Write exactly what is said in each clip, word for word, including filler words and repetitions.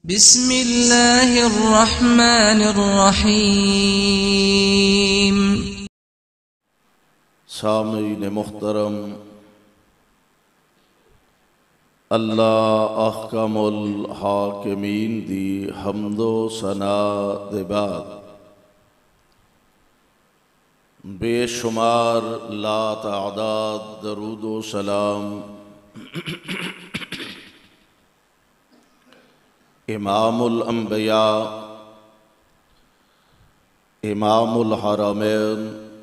بسم اللہ الرحمن الرحیم۔ سامعین محترم، اللہ احکم الحاکمین دی حمد و ثناء دے بعد بے شمار لا تعداد درود و سلام امام الانبیاء، امام الحرمین،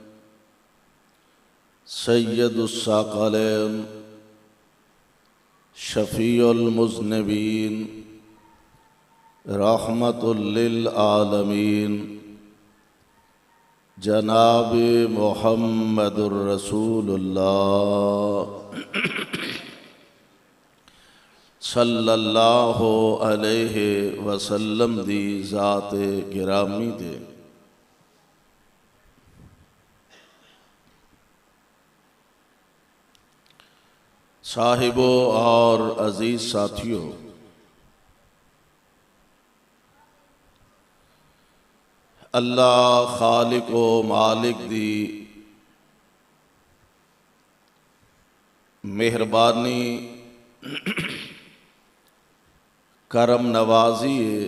سید الثقلین، شفیع المذنبین، رحمت للعالمین، جناب محمد الرسول اللہ صلی اللہ علیہ وسلم دی ذات گرامی دے صاحبوں اور عزیز ساتھیوں، اللہ خالق و مالک دی مہربانی کرم نوازی ہے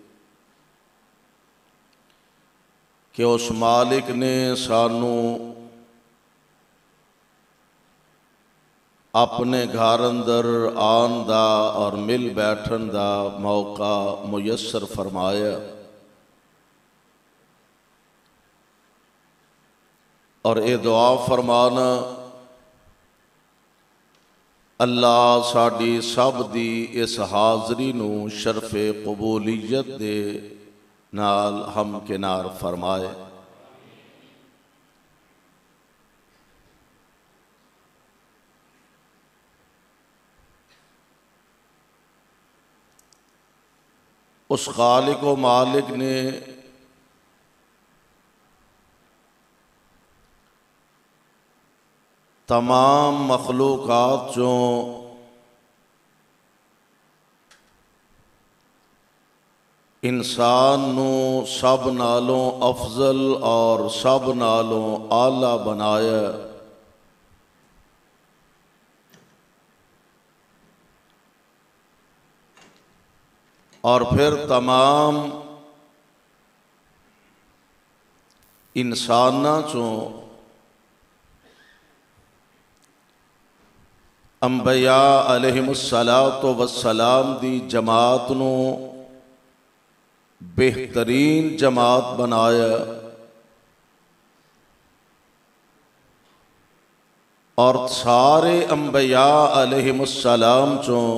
کہ اس مالک نے سانو اپنے گھر اندر آن دا اور مل بیٹھن دا موقع میسر فرمایا، اور اے دعا فرمانا اللہ ساڈی سب دی اس حاضری نو شرف قبولیت دے نال ہم کنار فرمائے۔ اس خالق و مالک نے تمام مخلوقات چوں انسان نو سب نالوں افضل اور سب نالوں اعلیٰ بنایا، اور پھر تمام انساناں چوں انبیاء علیہم السلام دی جماعت نو بہترین جماعت بنایا، اور سارے انبیاء علیہم السلام چوں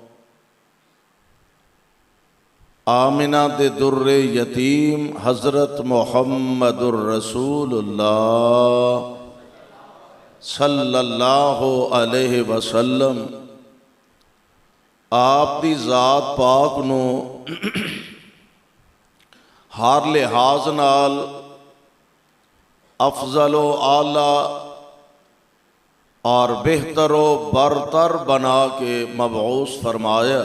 آمنہ دے در یتیم حضرت محمد الرسول اللہ صلی اللہ علیہ وسلم آپ دی ذات پاک نو ہر لحاظ نال افضل و اعلیٰ اور بہتر و برتر بنا کے مبعوث فرمایا۔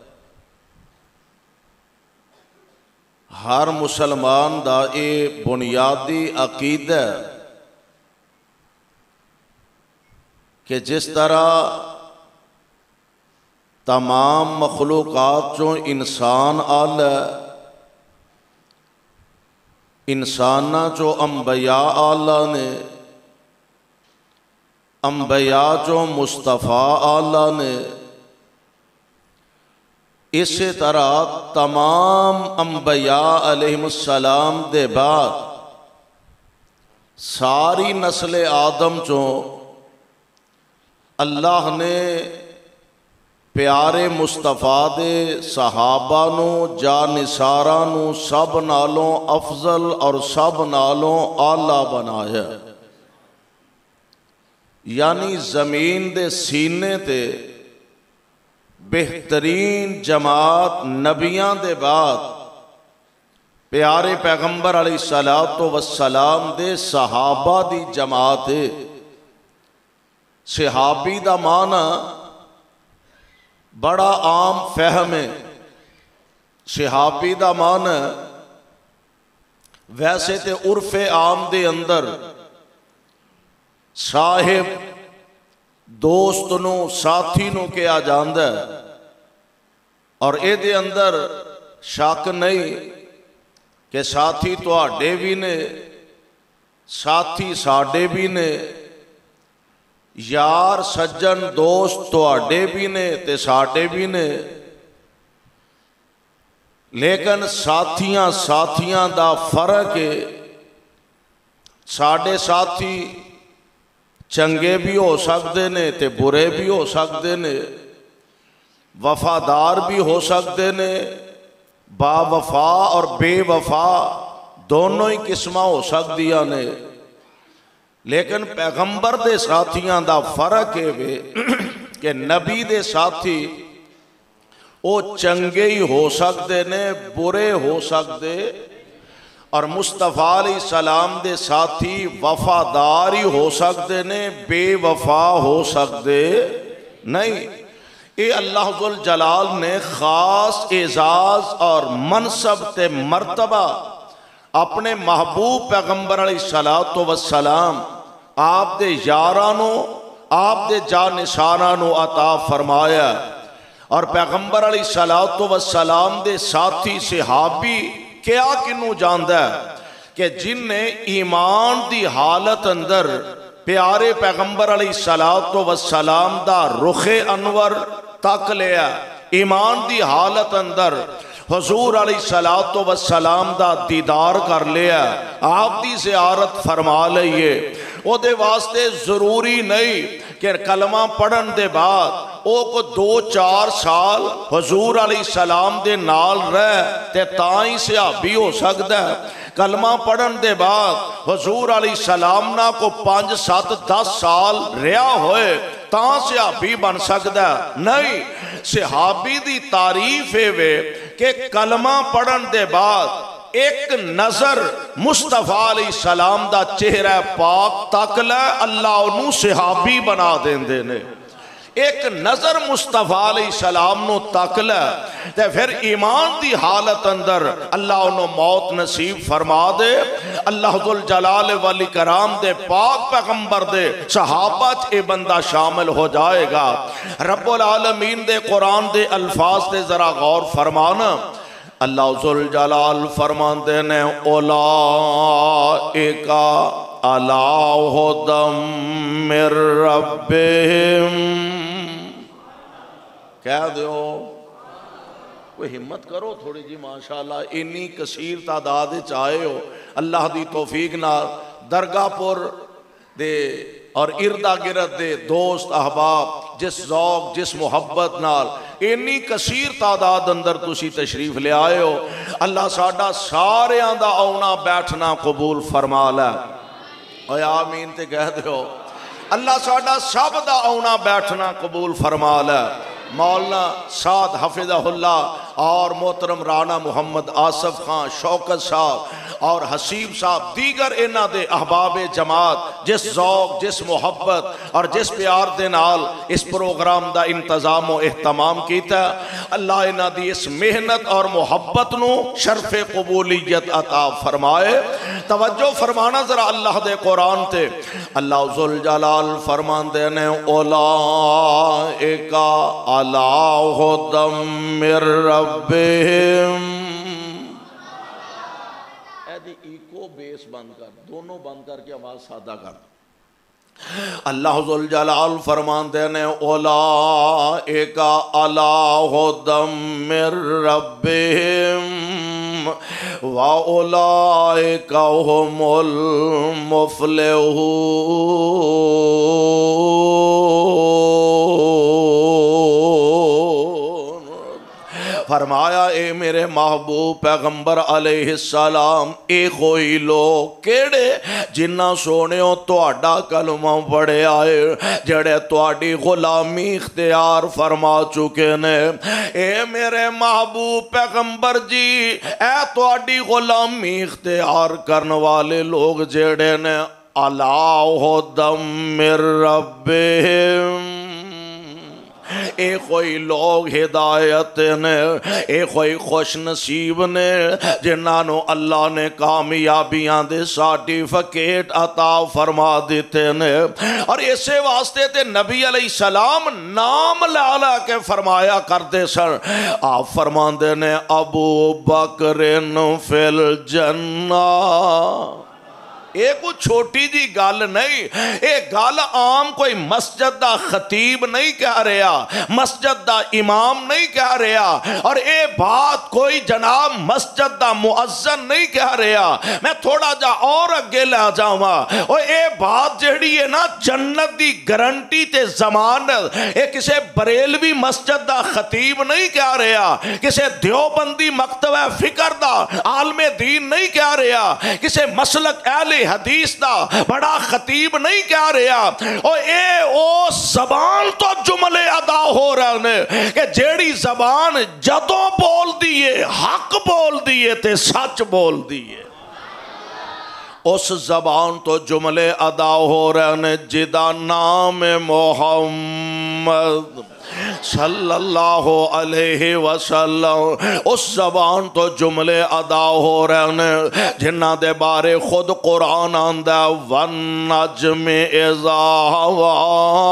ہر مسلمان دا اے بنیادی عقیدہ کہ جس طرح تمام مخلوقات چوں انسان اعلیٰ، انساناں چوں انبیاء اعلیٰ نے، انبیاء چوں مصطفیٰ اعلیٰ نے، اسی طرح تمام انبیاء علیہم السلام دے بعد ساری نسل آدم چوں اللہ نے پیارے مصطفیٰ دے صحابہ نو جانثاراں نو سب نالوں افضل اور سب نالوں اعلیٰ بنایا، یعنی زمین دے سینے تے بہترین جماعت نبیاں دے بعد پیارے پیغمبر علیہ السلام دے صحابہ دی جماعت ہے۔ صحابی دا معنی بڑا عام فہم ہے، صحابی دا مان ویسے تے عرف عام دے اندر صاحب دوست نو ساتھی نو کیا جاندا ہے، اور اے دے اندر شک نہیں کہ ساتھی تواڈے بھی نے ساتھی ساڈے بھی نے، یار سجن دوست تواڈے بھی نے تے ساڈے بھی نے، لیکن ساتھیاں ساتھیاں دا فرق ہے۔ ساڈے ساتھی چنگے بھی ہو سکتے نے تے برے بھی ہو سکتے نے، وفادار بھی ہو سکتے نے، با وفا اور بے وفا دونوں ہی قسمہ ہو سکدیاں نے، لیکن پیغمبر دے ساتھیاں دا فرق ہے وے کہ نبی دے ساتھی او چنگے ہی ہو سکتے نے، برے ہو سکتے، اور مصطفیٰ علیہ السلام دے ساتھی وفادار ہی ہو سکتے نے، بے وفا ہو سکتے نہیں۔ اے اللہ ذوالجلال نے خاص اعزاز اور منصب تے مرتبہ اپنے محبوب پیغمبر علیہ السلام آپ دے یارانوں آپ دے جانشانانوں عطا فرمایا، اور پیغمبر علیہ السلام دے ساتھی صحابی کیا کنوں جاندا ہے کہ جن نے ایمان دی حالت اندر پیارے پیغمبر علیہ السلام دا رخ انور تک لیا، ایمان دی حالت اندر حضور علیہ السلام دا دیدار کر لیا، آپ دی زیارت فرما لئیے۔ او دے واسطے ضروری نہیں کہ کلمہ پڑھن دے بعد او کو دو چار سال حضور علیہ السلام دے نال رہ تے تائیں صحابی ہو سکتا ہے، کلمہ پڑھن دے بعد حضور علیہ السلام نا کو پانچ سات دس سال رہا ہوئے تاں صحابی بن سکتا ہے نہیں۔ صحابی دی تعریف ہے وے کہ کلمہ پڑھن دے بعد ایک نظر مصطفیٰ علیہ السلام دا چہرہ پاک تک لے اللہ انہوں صحابی بنا دین دینے، ایک نظر مصطفیٰ علیہ السلام نو تک لے تے پھر ایمان دی حالت اندر اللہ انہوں موت نصیب فرما دے۔ اللہ ذوالجلال والاکرام دے پاک پیغمبر دے صحابہ اے بندہ شامل ہو جائے گا۔ رب العالمین دے قرآن دے الفاظ دے ذرا غور فرمانا، اللہ ذوالجلال فرماندے نے اولئک علی ھدی من ربہم، کہہ دیو کوئی ہمت کرو تھوڑی جی، ماشاءاللہ انی کثیر تعداد چاہے ہو، اللہ دی توفیق نہ درگاہ پور دے اور اردہ گرد دے دوست احباب جس ذوق جس محبت نال انی کثیر تعداد اندر تسی تشریف لے آئے ہو، اللہ ساڈا سارے آندہ آونا بیٹھنا قبول فرما لے، اے آمین تے کہہ دیو، اللہ ساڈا سب دا آونا بیٹھنا قبول فرما لے۔ مولانا سعد حفظہ اللہ اور محترم رانا محمد آصف خان شوکت صاحب اور حسیب صاحب دیگر انہ دے احباب جماعت جس ذوق جس محبت اور جس پیار دے نال اس پروگرام دا انتظام و اہتمام کیتا ہے، اللہ انہ دی اس محنت اور محبت نو شرف قبولیت عطا فرمائے۔ توجہ فرمانا ذرا اللہ دے قرآن تے، اللہ ذوالجلال فرمان دے نے اولئک علی ھدی من ربہم، اے دی ایکو بیس بند کر، دونوں بند کر کے آواز سادہ کر۔ اللہ ذوالجلال فرمان دے نے اولئک علی ھدی من ربہم وَأُولَئِكَ هُمُ الْمُفْلِحُونَ۔ فرمایا اے میرے محبوب پیغمبر علیہ السلام اے کوئی لوگ کیڑے جنہ سونےوں تواڈا کلمہ پڑھے آئے جڑے تواڈی غلامی اختیار فرما چکے نے، اے میرے محبوب پیغمبر جی اے تواڈی غلامی اختیار کرنے والے لوگ جڑے نے علی ھدی من ربہم، اے کوئی لوگ ہدایت نے، اے کوئی خوش نصیب نے جنہاں نو اللہ نے کامیابیاں دے سرٹیفکیٹ عطا فرما دیتے نے۔ اور اسے واسطے تے نبی علیہ السلام نام لا لا کے فرمایا کرتے سن۔ آپ فرماندے نے ابو بکر فی الجنہ۔ ایک کوئی چھوٹی جی گل نہیں، ایک گل عام کوئی مسجد دا خطیب نہیں کہہ رہا، مسجد دا امام نہیں کہہ رہا، اور اے بات کوئی جناب مسجد دا مؤذن نہیں کہہ رہا۔ میں تھوڑا جا اور اگے لے جاؤں، اور اے بات جہڑی ہے نا جنت دی گارنٹی تے ضمانت، اے کسے بریلوی مسجد دا خطیب نہیں کہہ رہا، کسے دیوبندی مکتب فکر دا عالم دین نہیں کہہ رہا، کسے مسلک اہل حدیث دا بڑا خطیب نہیں کہہ رہا، اور اے او زبان تو جملے ادا ہو رہے ہیں کہ جیڑی زبان جدوں بول دیئے حق بول دیئے تے سچ بول دیئے، اس زبان تو جملے ادا ہو رہے ہیں جدا نام محمد صلی اللہ علیہ وسلم، اس زبان تو جملے ادا ہو رہے ہیں جنہ دے بارے خود قرآن آندہ وَالنَّجْمِ إِذَا هَوَىٰ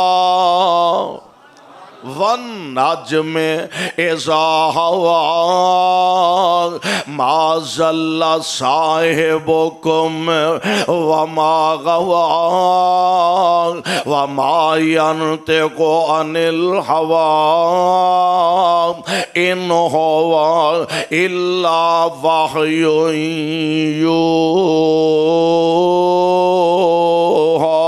وَالنَّجْمِ إِذَا هَوَىٰ مَا ضَلَّ صَاحِبُكُمْ وَمَا غَوَىٰ وَمَا يَنطِقُ عَنِ الْهَوَىٰ إِنْ هُوَ إِلَّا وَحْيٌ يُوحَىٰ۔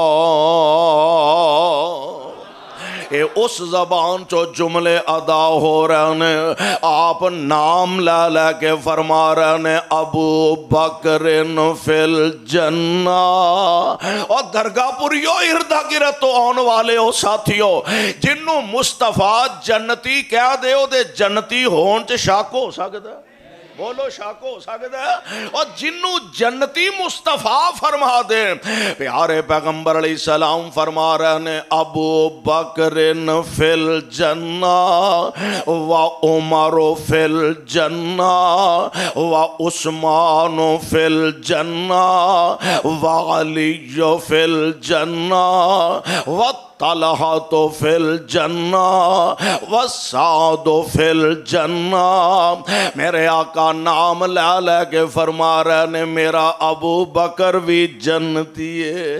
اے اس زبان چو جملے ادا ہو رہے ہیں، آپ نام لے لے کے فرما رہے ہیں ابو بکر فی الجنہ۔ اور درگاہ پوریو اردہ گرد تو آن والے ہو ساتھیو، جنہوں مصطفیٰ جنتی کہہ دے ہو دے جنتی ہون چے شاک ہو سکتا ہے، بولو شاک ہو سکتا ہے، اور جنہوں جنتی مصطفیٰ فرما دے۔ پیارے پیغمبر علیہ السلام فرما رہے ہیں ابو بکر فی الجنہ و عمر فی الجنہ و عثمان فی الجنہ و علی فی الجنہ و طلحہ فی الجنہ وسعد فی الجنہ۔ میرے آقا نام لے لے کے فرما رہے نے میرا ابو بکر بھی جنتی ہے،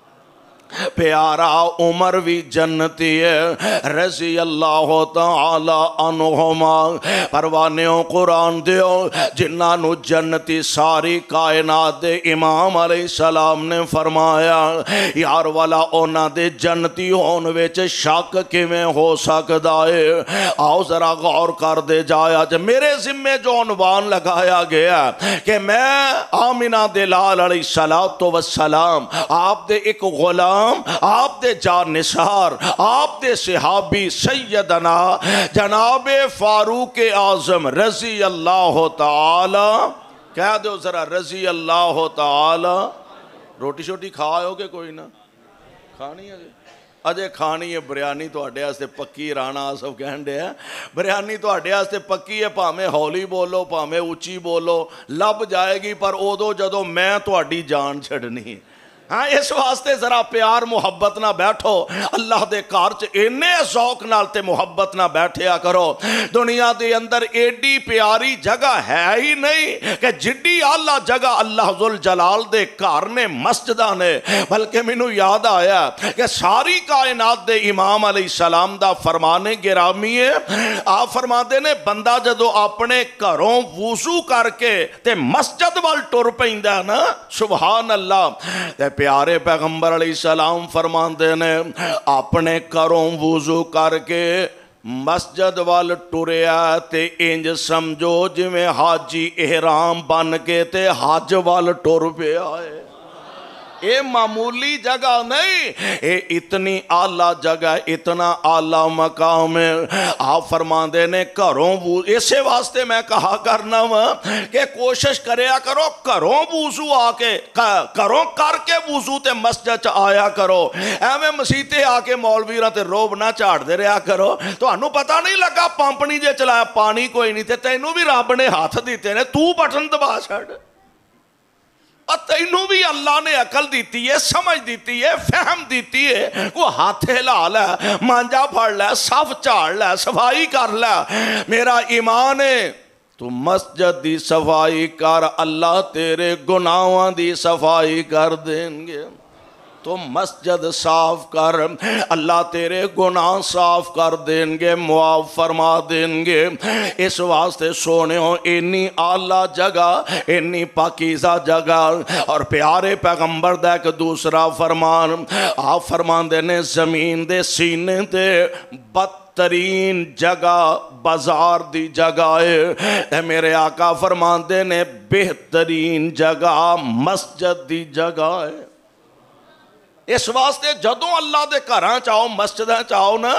پیارا عمر بھی جنتی ہے رضی اللہ تعالی عنہما۔ پروانیوں قرآن دیو جنہاں نو جنتی ساری کائنات دے امام علیہ السلام نے فرمایا یار والا اونا دے جنتی ہون ویچ شک کیویں ہو سکدا ہے۔ آؤ ذرا غور کر دے جایا جب میرے ذمہ جو عنوان لگایا گیا کہ میں آمنہ دلال علیہ السلام آپ دے ایک غلام، آپ دے جان نثار، آپ دے صحابی سیدنا جناب فاروق اعظم رضی اللہ تعالی، کہہ دو ذرا رضی اللہ تعالی۔ روٹی شوٹی کھاؤ کہ کوئی نہ کھانی ہے؟ اجے کھانی ہے بریانی تو اڈے آستے پکی، رانا آصف کہن دے ہیں بریانی تو اڈے آستے پکی ہے، پامے ہولی بولو پامے اچھی بولو لب جائے گی، پر او دو جدو میں تو اڈی جان چھڑنی۔ ہاں اس واسطے ذرا پیار محبت نہ بیٹھو، اللہ دے کارچ اینے ذوق نال تے محبت نہ بیٹھیا کرو۔ دنیا دے اندر ایڈی پیاری جگہ ہے ہی نہیں کہ جڈی اعلیٰ جگہ اللہ ذوالجلال دے کار نے مسجدہ نے، بلکہ مینوں یاد آیا کہ ساری کائنات دے امام علیہ السلام دا فرمانے گرامی ہے۔ آپ فرماتے نے بندہ جدو اپنے گھروں وضو کر کے تے مسجد وال ٹر پیندا نا، سبحان اللہ، پیارے پیغمبر علیہ السلام فرماندے نے اپنے گھروں وضو کر کے مسجد وال ٹریا تے انج سمجھو جویں حاجی احرام بن کے تے حج وال ٹر پیا ہے۔ یہ معمولی جگہ نہیں، یہ اتنی آلہ جگہ، اتنا آلہ مقام ہے۔ آپ فرماندے نے گھروں وضو، اسے واسطے میں کہا کرنا وا کہ کوشش کریا کرو گھروں وضو آ کے گھروں کر کے وضو تے مسجد چ آیا کرو، ایویں مسیتے آ کے مولویراں تے روب نہ جھاڑ دے رہا کرو۔ تانوں پتہ نہیں لگا پمپنی جے چلایا پانی کوئی نہیں تے تینوں بھی رب نے ہاتھ دیتے نے، تو بٹن دبا چھڑ۔ اور تینوں بھی اللہ نے عقل دیتی ہے، سمجھ دیتی ہے، فہم دیتی ہے، وہ ہاتھ ہلا لے، مانجا پھڑ لے، صف چاڑ لے، صفائی کر لے۔ میرا ایمان ہے تو مسجد دی صفائی کر، اللہ تیرے گناہاں دی صفائی کر دیں گے۔ تو مسجد صاف کر، اللہ تیرے گناہ صاف کر دیں گے، معاف فرما دیں گے۔ اس واسطے سونے ہو انی اعلیٰ جگہ، انی پاکیزہ جگہ، اور پیارے پیغمبر دا ایک دوسرا فرمان، آپ فرمان دینے زمین دے سینے دے بدترین جگہ بازار دی جگہ ہے، اے میرے آقا فرمان دینے بہترین جگہ مسجد دی جگہ ہے۔ اس واسطے جدوں اللہ دے گھراں چاہو مسجداں چاہو نا،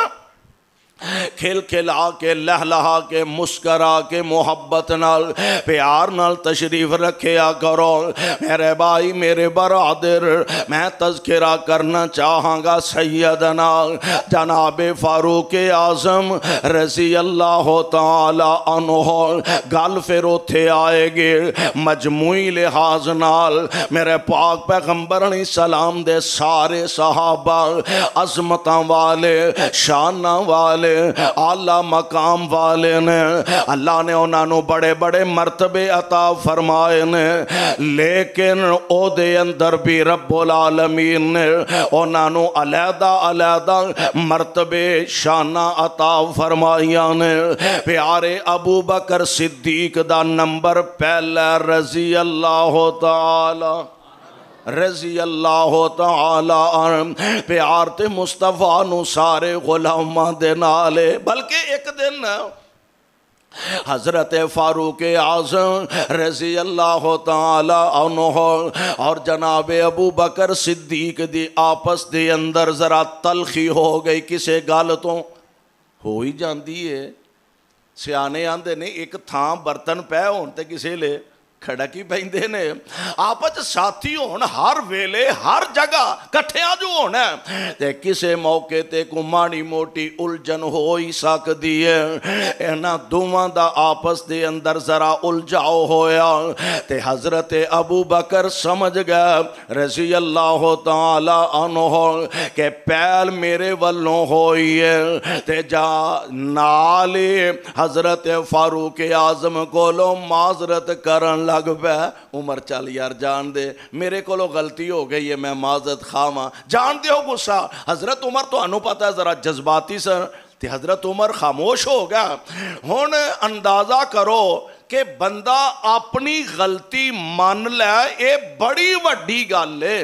کھل کھلا کے لہلہا کے مسکرا کے محبت نال پیار نال تشریف رکھیا کرو۔ میرے بھائی میرے برادر، میں تذکرہ کرنا چاہاں گا سیدنا جناب فاروق اعظم رضی اللہ تعالی عنہ۔ گل پھر اتھے آئے گے مجموعی لحاظ نال، میرے پاک پیغمبر علیہ السلام دے سارے صحابہ عظمتاں والے، شاناں والے، اعلیٰ مقام والے نے، اللہ نے انہاں نو بڑے بڑے مرتبے عطا فرمائے نے، لیکن او دے اندر بھی رب العالمین نے انہاں نو علیحدہ علیحدہ مرتبے شانہ عطا فرمائیاں نے۔ پیارے ابو بکر صدیق دا نمبر پہلا رضی اللہ تعالی رضی اللہ تعالی عنہ، پیار تے مصطفیٰ نو سارے غلاماں دے نالے۔ بلکہ ایک دن حضرت فاروق اعظم رضی اللہ تعالی عنہ اور جناب ابو بکر صدیق دی آپس دے اندر ذرا تلخی ہو گئی، کسے گل تو ہو ہی جاندی ہے۔ سیانے آندے نے ایک تھاں برتن پہ ہون تے کسے لے کھڑک ہی پہندے نے، آپس ساتھی ہون ہر ویلے ہر جگہ کٹھیاں جو ہونا ہے، تے کسے موقع تے کو مانی موٹی الجھن ہو ہی سکتی ہے۔ اینا دوواں دا آپس دے اندر ذرا الجھاؤ ہویا تے حضرت ابو بکر سمجھ گیا رضی اللہ تعالی عنہ کہ پہل میرے والوں ہوئی ہے، تے جا نالے حضرت فاروق اعظم کو لو معذرت کرن لگ پہ، عمر چل یار جان دے میرے کو لو غلطی ہو گئی ہے، میں معذرت خواہاں، جان دے ہو غصہ۔ حضرت عمر تو انہوں پتہ ہے ذرا جذباتی سر تے حضرت عمر خاموش ہو گیا۔ ہون اندازہ کرو کہ بندہ اپنی غلطی مان لے، اے بڑی وڈی گل ہے۔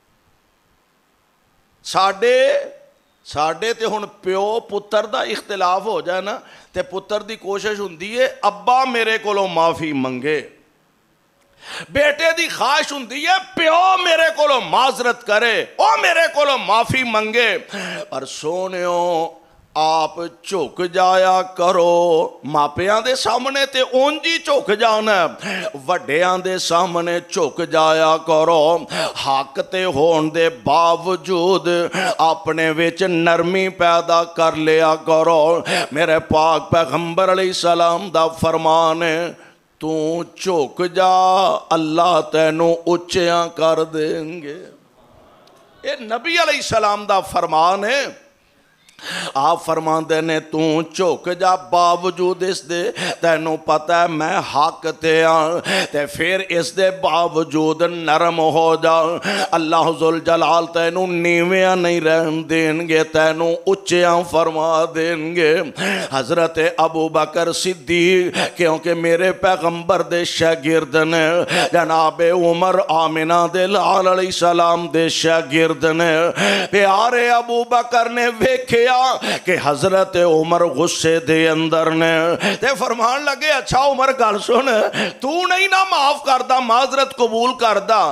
ساڈے ساڈے تے ہن پیو پتر دا اختلاف ہو جائے نا تے پتر دی کوشش ہوندی ہے ابا میرے کولوں معافی منگے، بیٹے دی خواہش ہوندی ہے پیو میرے کولوں معذرت کرے، او میرے کولوں معافی منگے۔ اور سونیو آپ جھک جایا کرو، ماپیاں دے سامنے تے اونجی جھک جانا، وڈیاں دے سامنے جھک جایا کرو، حق تے ہون دے باوجود اپنے وچ نرمی پیدا کر لیا کرو۔ میرے پاک پیغمبر علیہ السلام دا فرمان ہے، تو جھک جا اللہ تینوں اچیاں کر دیں گے۔ یہ نبی علیہ السلام دا فرمان ہے۔ آپ فرماندے نے تو جھک جا باوجود اس دے تینوں پتہ ہے میں حق تے آن، تے پھر اس دے باوجود نرم ہو جا، اللہ ذوالجلال تینوں نیویاں نہیں رہن دیں گے، تینوں اچیاں فرما دیں گے۔ حضرت ابو بکر صدیق کیونکہ میرے پیغمبر دے شاگرد نے، جناب عمر آمنہ دے لال علیہ السلام دے شاگرد نے، پیارے ابو بکر نے ویکھیا کہ حضرت عمر غصے دے اندر نے، تے فرمان لگے اچھا عمر گل سن، تو نہیں نہ معاف کردہ معذرت قبول کردہ،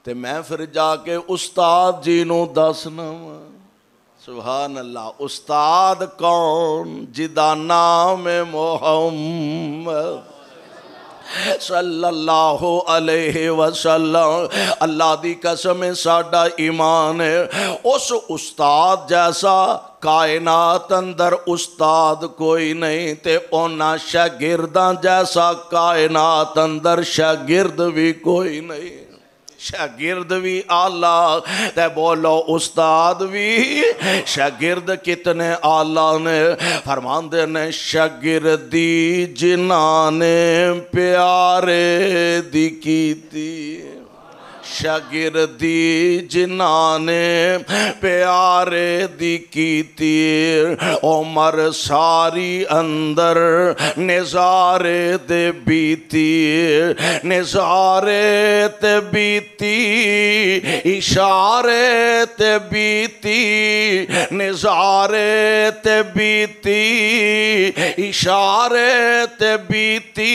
تے میں پھر جا کے استاد جی نو دسنا وا۔ سبحان اللہ۔ استاد کون؟ جدا نام محمد صلی اللہ علیہ وسلم۔ اللہ دی قسم ساڈا ایمان ہے اس استاد جیسا کائنات اندر استاد کوئی نہیں، تے اونا شاگرداں جیسا کائنات اندر شاگرد بھی کوئی نہیں۔ شاگرد بھی آلہ تے بولو استاد بھی، شاگرد کتنے آلہ نے؟ فرماندے نے شاگردی جنہاں نے پیارے دی کیتی، شاگردی جنہاں نے پیارے دی کیتی، عمر ساری اندر نظارے دے بیتی، نظارے تے بیتی اشارے تے بیتی، نظارے تے بیتی اشارے تے بیتی،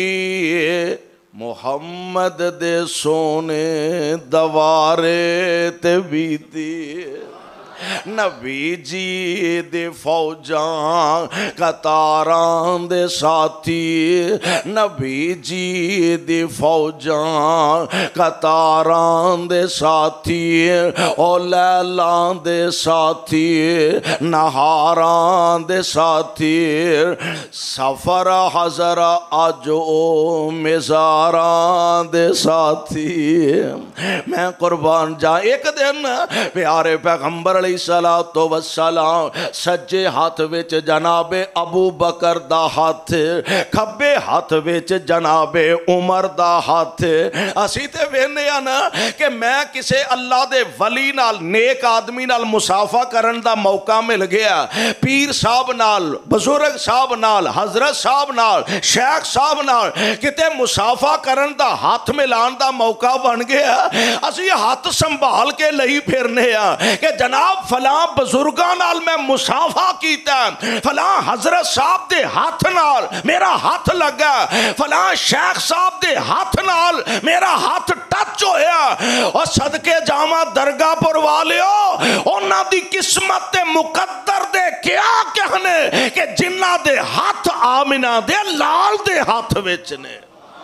محمد دے سونے دوارے تے بیتی، نبی جی دے فوجاں قطاران دے ساتھی، نبی جی دے فوجاں قطاران دے ساتھی، او لیلان دے ساتھی، نہاران دے ساتھی، سفر حضر آجو مزاران دے ساتھی۔ میں قربان جا ایک دن پیارے پیغمبر علیہ السلام سجے ہاتھ وچ جناب ابو بکر دا ہاتھ، کھبے ہاتھ وچ جناب عمر دا ہاتھ۔ اسی تے ویندے ہاں نا کہ میں کسے اللہ دے ولی نال نیک آدمی نال مصافحہ کرن دا موقع مل گیا، پیر صاحب نال، بزرگ صاحب نال، حضرت صاحب نال، شیخ صاحب نال کتے مصافحہ کرن دا ہاتھ ملان دا موقع بن گیا، اسی ہاتھ سنبھال کے لئی پھرنے ہاں کہ جناب فلاں بزرگاں نال میں مصافحہ کیتا ہے، فلاں حضرت صاحب دے ہاتھ نال میرا ہاتھ لگا، فلاں شیخ صاحب دے ہاتھ نال میرا ہاتھ ٹچ ہویا، اور صدقے جامع درگاہ پر والیو انہاں دی قسمت دے مقدر دے کیا کہنے کہ جنہ دے ہاتھ آمنہ دے لال دے ہاتھ وچ نے،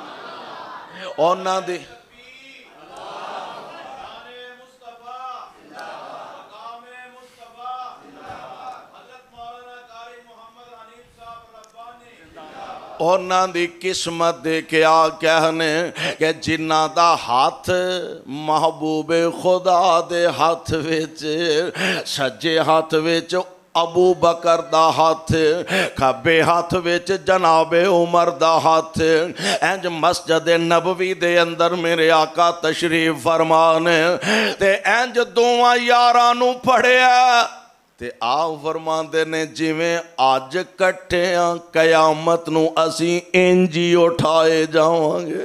انہاں دی اونا دی قسمت دے کیا کہنے کہ جنہ دا ہاتھ محبوب خدا دے ہاتھ وچ، سجے ہاتھ وچ ابو بکر دا ہاتھ، کھبے ہاتھ وچ جناب عمر دا ہاتھ، انج مسجد نبوی دے اندر میرے آقا تشریف فرمانے تے انج دوواں یارانوں پڑھیا تے آؤ فرماندے نے جویں آج کٹھیاں قیامت نو اسی انجی اٹھائے جاؤں گے،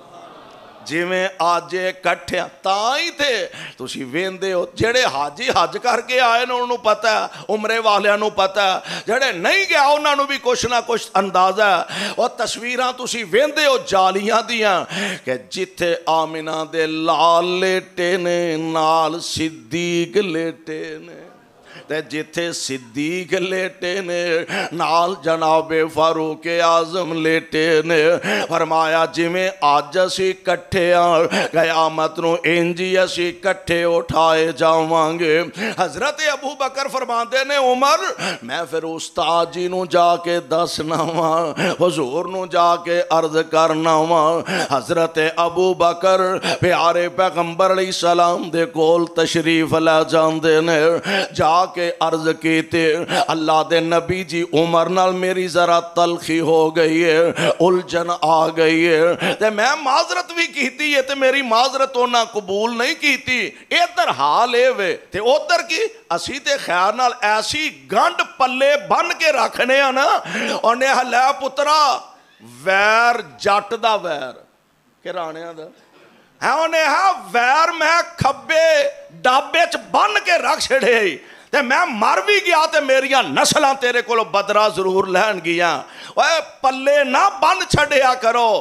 جویں آج کٹھیاں تائی تھے تسی ویندے ہو جڑے حاجی حج کر کے آئے نا انہوں پتہ ہے، عمرے والیاں نو پتہ ہے، جڑے نہیں گیا انہوں نے بھی کچھ نہ کچھ اندازہ ہے، اور تصویراں تسی ویندے ہو جالیاں دیاں کہ جتھے آمنہ دے لال لیٹے نے نال صدیق لیٹے نے، تے جتھے صدیق لیٹے نے نال جناب فاروق اعظم لیٹے نے، فرمایا جویں آج اسی کٹھے قیامت نو انجی اسی کٹھے اٹھائے جاواں گے۔ حضرت ابو بکر فرماندے نے عمر میں پھر استاد جی نو جا کے دسنا وا، حضور نو جا کے عرض کرنا وا۔ حضرت ابو بکر پیارے پیغمبر علیہ السلام دے کول تشریف لے جاندے نے، جا کے عرض کیتے اللہ دے نبی جی عمر نال میری ذرا تلخی ہو گئی ہے، الجھن آ گئی ہے، تے میں معذرت بھی کیتی ہے تے میری معذرت انہاں قبول نہیں کیتی، ادھر حال اے وے تے ادھر کی اسی تے خیر نال ایسی گنڈ پلے بن کے رکھنے ہیں نا، انہیں لے پترا ویر جٹ دا ویر کہ رانیاں دا ہے، انہیں ہے ویر میں کھبے ڈابے چ بن کے رکھ چھڑے تے میں مر بھی گیا تے میریاں نسلاں تیرے کولو بدرا ضرور لہن گیا، اوے پلے نہ بن چھڑیا کرو،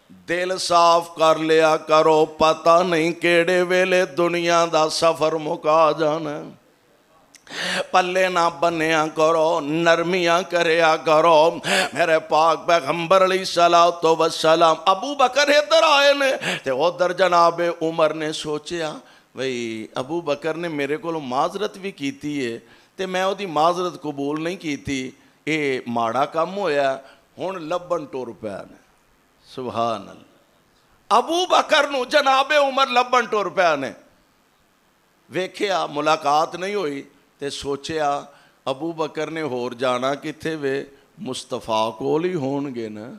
دل صاف کر لیا کرو، پتہ نہیں کیڑے ویلے دنیا دا سفر مکا جانا۔ پلے نہ بنیا کرو، نرمیاں کریا کرو۔ میرے پاک پیغمبر علیہ الصلوۃ والسلام ابو بکر ادھر آئے نے تے ادھر جناب عمر نے سوچیا بھئی ابو بکر نے میرے کو معذرت بھی کیتی ہے تے میں وہ دی معذرت قبول نہیں کیتی، اے ماڑا کم ہویا، ہن لبن ٹور پیا نے۔ سبحان اللہ، ابو بکر نو جناب عمر لبن ٹور پیا نے۔ ویکھیا ملاقات نہیں ہوئی تے سوچیا ابو بکر نے ہور جانا کتھے وے، مصطفیٰ کول ہی ہون گے نا۔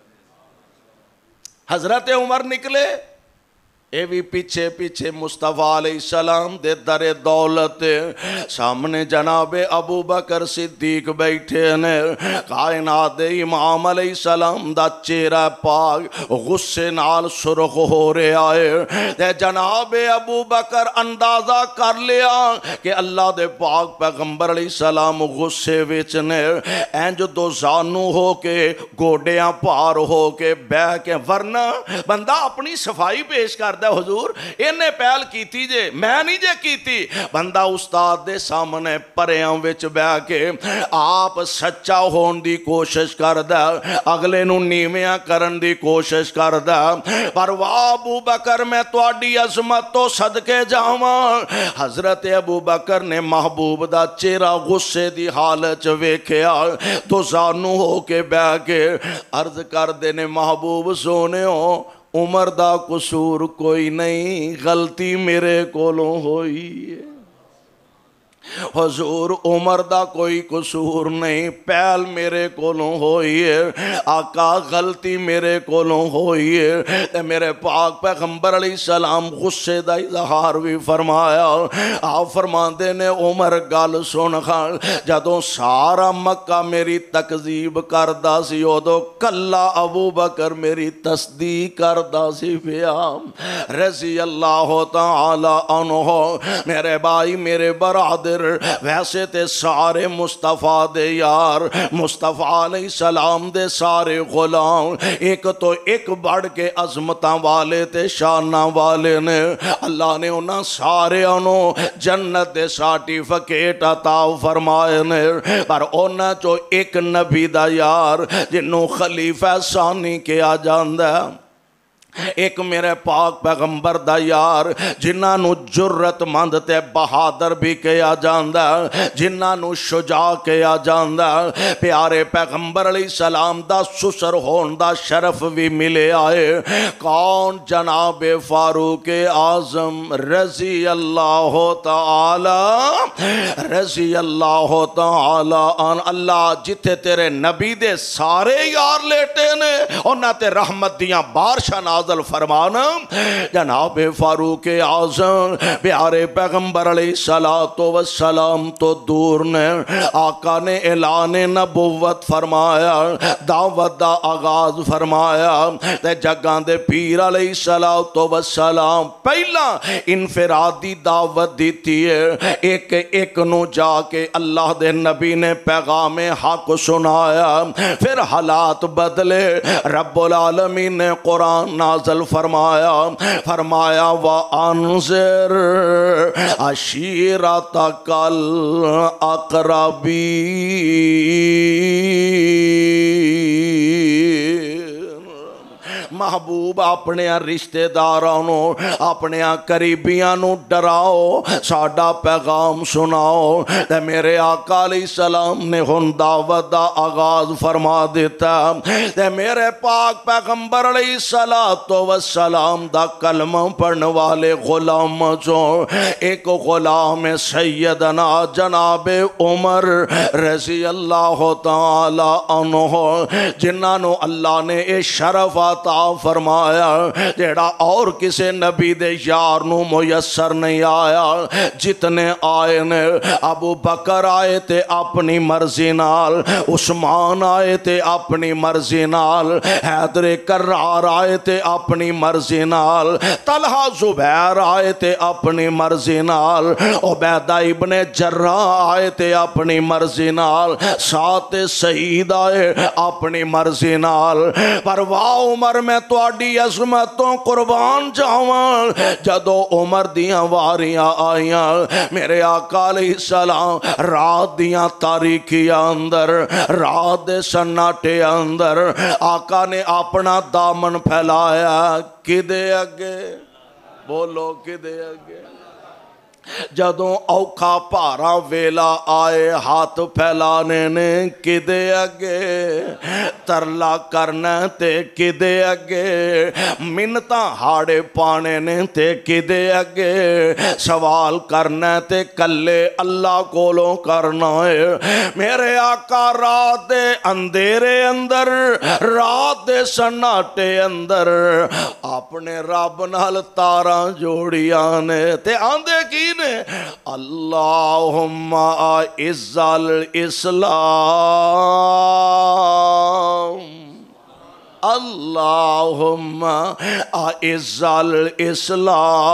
حضرت عمر نکلے، اے بھی پیچھے پیچھے مصطفیٰ علیہ السلام دے در دولت سامنے جناب ابو بکر صدیق بیٹھے نے۔ کائنات دے امام علیہ السلام دا چہرہ پاک غصے نال سرخ ہو رہے آئے تے جناب ابو بکر اندازہ کر لیا کہ اللہ دے پاک پیغمبر علیہ السلام غصے وچ نے، انج دو زانو ہو کے گوڈیاں پار ہو کے بہ کے، ورنہ بندہ اپنی صفائی پیش کر حضور انہیں پہل کیتی جے میں نہیں جے کیتی، بندہ استاد دے سامنے پریاں وچ بہ کے آپ سچا ہون دی کوشش کردا، اگلے نو نیویاں کرن دی کوشش کردا، پر واہ ابو بکر میں تواڈی عظمت تو صدقے جاواں۔ حضرت ابو بکر نے محبوب دا چہرہ غصے دی حالت ویکھیا تو زانو ہو کے بہ کے عرض کر دینے محبوب سونے ہو عمر دا قصور کوئی نہیں، غلطی میرے کولوں ہوئی ہے۔ حضور عمر دا کوئی قصور نہیں، پہل میرے کولوں ہوئی ہے، آقا غلطی میرے کولوں ہوئی ہے۔ تے میرے پاک پیغمبر علیہ السلام غصے دا اظہار بھی فرمایا۔ آپ فرماندے نے عمر گل سن خان، جدوں سارا مکہ میری تکذیب کردا سی ادو کلا ابو بکر میری تصدیق کردا سی پیا۔ رضی اللہ تعالی عنہ۔ میرے بھائی میرے برادر، ویسے تے سارے مصطفیٰ دے یار، مصطفیٰ علیہ السلام دے سارے غلام ایک تو ایک بڑھ کے عظمتاں والے تے شاناں والے نے، اللہ نے انہاں سارے انہوں جنت دے سرٹیفکیٹ عطا فرمائے نے، پر انہاں چو ایک نبی دا یار جنوں خلیفہ ثانی کیا جاندا ہے، ایک میرے پاک پیغمبر دا یار جنہاں نو جرت مند تے بہادر بھی کیا جاندا، جنہاں نو شجاع کیا جاندا، پیارے پیغمبر علیہ السلام دا سسر ہون دا شرف بھی ملے آئے۔ کون؟ جناب فاروق اعظم رضی اللہ تعالی رضی اللہ تعالی عنہ۔ اللہ جتھے تیرے نبی دے سارے یار لیٹے نے انہاں تے رحمت دیاں بارشاں نازل فرمانا۔ جناب فاروق اعظم پیارے پیغمبر علیہ الصلوۃ والسلام تو دور نے، آقا نے اعلان نبوت فرمایا، دعوت دا آغاز فرمایا تے جگاں دے پیر علیہ الصلوۃ والسلام پہلا انفرادی دعوت دیتی ہے، ایک ایک نو جا کے اللہ دے نبی نے پیغام حق سنایا، پھر حالات بدلے، رب العالمین نے قرآن نازل فرمایا، فرمایا وَأَنذِرْ عَشِيرَتَكَ الْأَقْرَبِينَ۔ محبوب اپنے رشتہ دارانوں اپنے قریبیاں نو ڈراؤ، ساڈا پیغام سناؤ۔ تے میرے آقا علیہ السلام نے ہن دعوت دا آغاز فرما دیتا، تے میرے پاک پیغمبر علیہ الصلوۃ والسلام دا کلمہ پڑھنے والے غلام چوں ایک غلام سیدنا جناب عمر رضی اللہ تعالی عنہ، جنہاں نو اللہ نے اے شرف عطا فرمایا جیڑا اور کسے نبی دے یار نو میسر نہیں آیا۔ جتنے آئے نے، ابو بکر آئے تے اپنی مرضی نال، عثمان آئے تے اپنی مرضی نال، حیدر کرار آئے تے اپنی مرضی نال، طلحہ زبیر آئے تے اپنی مرضی نال، عبیدہ ابن جراح آئے تے اپنی مرضی نال، سات سعید آئے اپنی مرضی نال، پر واہ عمر میں میں تواڈی عظمت تو قربان جاواں جدو عمر دیاں واریاں آئیاں میرے آقا علیہ السلام رات دیاں تاریکیاں اندر رات دے سناٹے اندر آقا نے اپنا دامن پھیلایا کدے اگے بولو کدے اگے جدوں اوکھا پارا ویلا آئے ہاتھ پھیلانے نے کدے اگے ترلا کرنا تے کدے اگے منتاں ہاڑے پانے نے تے کدے اگے سوال کرنا تے کلے اللہ کولوں کرنا ہے میرے آقا رات دے اندھیرے اندر رات دے سناٹے اندر اپنے رب نال تاراں جوڑیاں نے تے آندے کی اللہم اعز الاسلام اللہم اعز الاسلام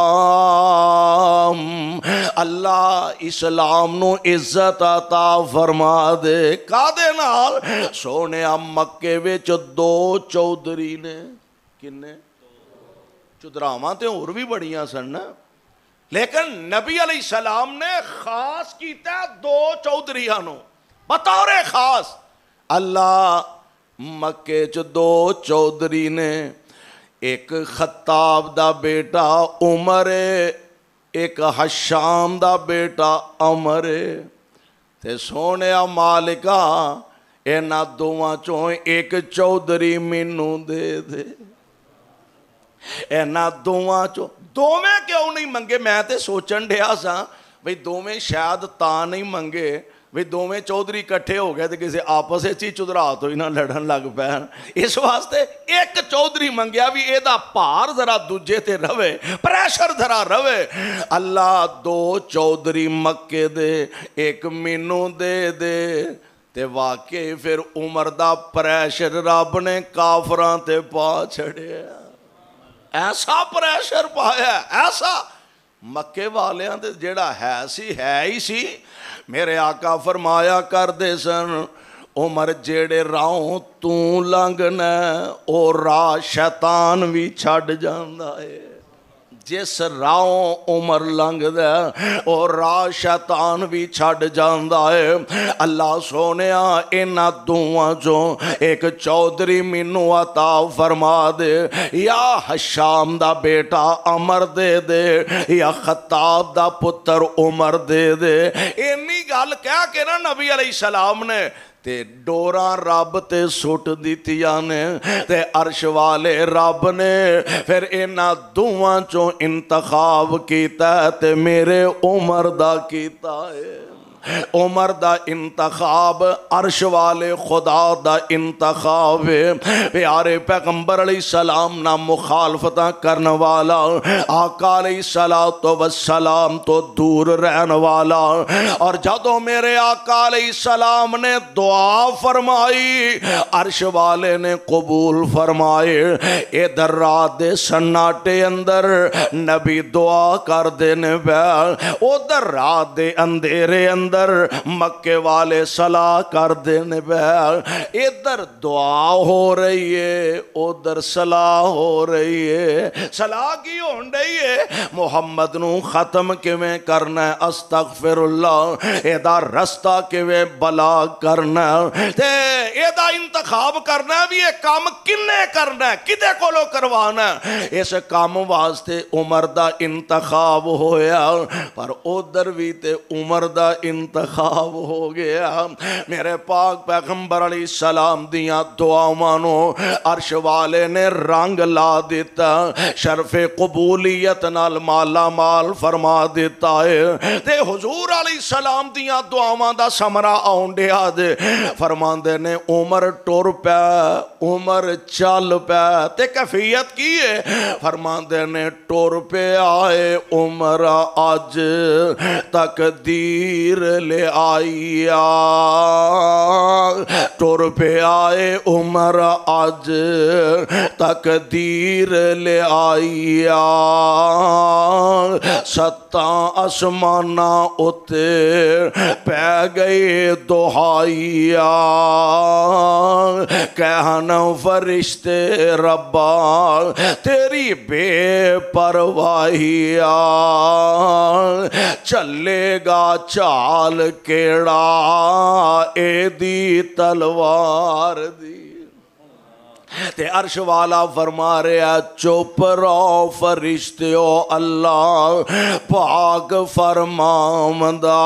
اللہ اسلام نو عزت عطا فرما دے کادے نال سونے مکے وچ دو چودھری نے کنے چودھراواں تے اور بھی بڑیاں سن لیکن نبی علیہ السلام نے خاص کیتا دو چودھریاں نو بطور خاص اللہ مکے چ دو چودھری نے ایک خطاب دا بیٹا عمر ایک حشام دا بیٹا عمر تے سونے مالکا اینا دوواں چوں ایک چودھری مینوں دے دے اینا دوواں چوں دو میں کیوں نہیں منگے میں تے سوچن ڈیا سا بھئی دو میں شاید تا نہیں منگے بھئی دو میں چودھری کٹھے ہو گئے تھے کسی آپس چی چودھرا تو ہی نہ لڑن لگ پہن اس واسطے ایک چودھری منگیا بھی اے دا پار ذرا دوجے تے روے پریشر ذرا روے اللہ دو چودھری مکے دے ایک مینوں دے دے تے واقعی پھر عمر دا پریشر رب نے کافراں تے پا چھڑے ایسا پریشر پایا ایسا مکے والیاں دے جیڑا ہے سی ہے ہی سی میرے آقا فرمایا کر دے سن عمر جیڑے راہوں تو لنگنا او راہ شیطان بھی چھڑ جاندا ہے جس راہوں عمر لنگ دے اور راہ شیطان بھی چھڑ جاندا ہے اللہ سونیا اینا دوواں جو ایک چودھری مینوں عطا فرما دے یا حشام دا بیٹا عمر دے دے یا خطاب دا پتر عمر دے دے اینی گل کہہ کے نا نبی علیہ السلام نے تے ڈوراں رب تے سٹ دیتیاں نے تے عرش والے رب نے پھر اینا دوواں چوں انتخاب کیتا ہے تے میرے عمر دا کیتا ہے عمر دا انتخاب عرش والے خدا دا انتخاب پیارے پیغمبر علیہ السلام نہ مخالفتہ کرنے والا آقا علیہ السلام تو دور رہنے والا اور جدو میرے آقا علیہ السلام نے دعا فرمائی عرش والے نے قبول فرمائے ادھر رات دے سناٹے اندر نبی دعا کر دینے بے ادھر رات دے اندھیرے اندر مکے والے صلاح کر دینے بے ادھر دعا ہو رہی ہے ادھر صلاح ہو رہی ہے صلاح کی ہون رہی ہے محمد نو ختم کیویں کرنا ہے استغفر اللہ ایدہ رستہ کیویں بلا کرنا ہے تے ایدہ انتخاب کرنا ہے بھی یہ کام کنے کرنا ہے کدے کو لو کروانا ہے اس کام واسطے عمر دا انتخاب ہویا پر ادھر بھی تے عمر دا انتخاب ہو گیا میرے پاک پیغمبر علیہ السلام دیاں دعا مانو عرش والے نے رنگ لا دیتا شرف قبولیت نال مالا مال فرما دیتا ہے تے حضور علیہ السلام دیاں دعا دا سمرا آنڈے آدھے فرمان دے نے عمر ٹور پہ عمر چال پہ تے کیفیت کی ہے فرمان دے نے ٹور پہ آئے عمر آج تقدیر لے آئیا ٹور پہ آئے عمر آج تقدیر لے آئیا ستاں اسمانہ اتے پہ گئے دہائیا کہنا فرشتے ربا تیری بے پرواہیا چلے گا چال کیڑا اے دی تلوار دی تے عرش والا فرما رہا چپ رہو فرشتیو اللہ پاک فرماندا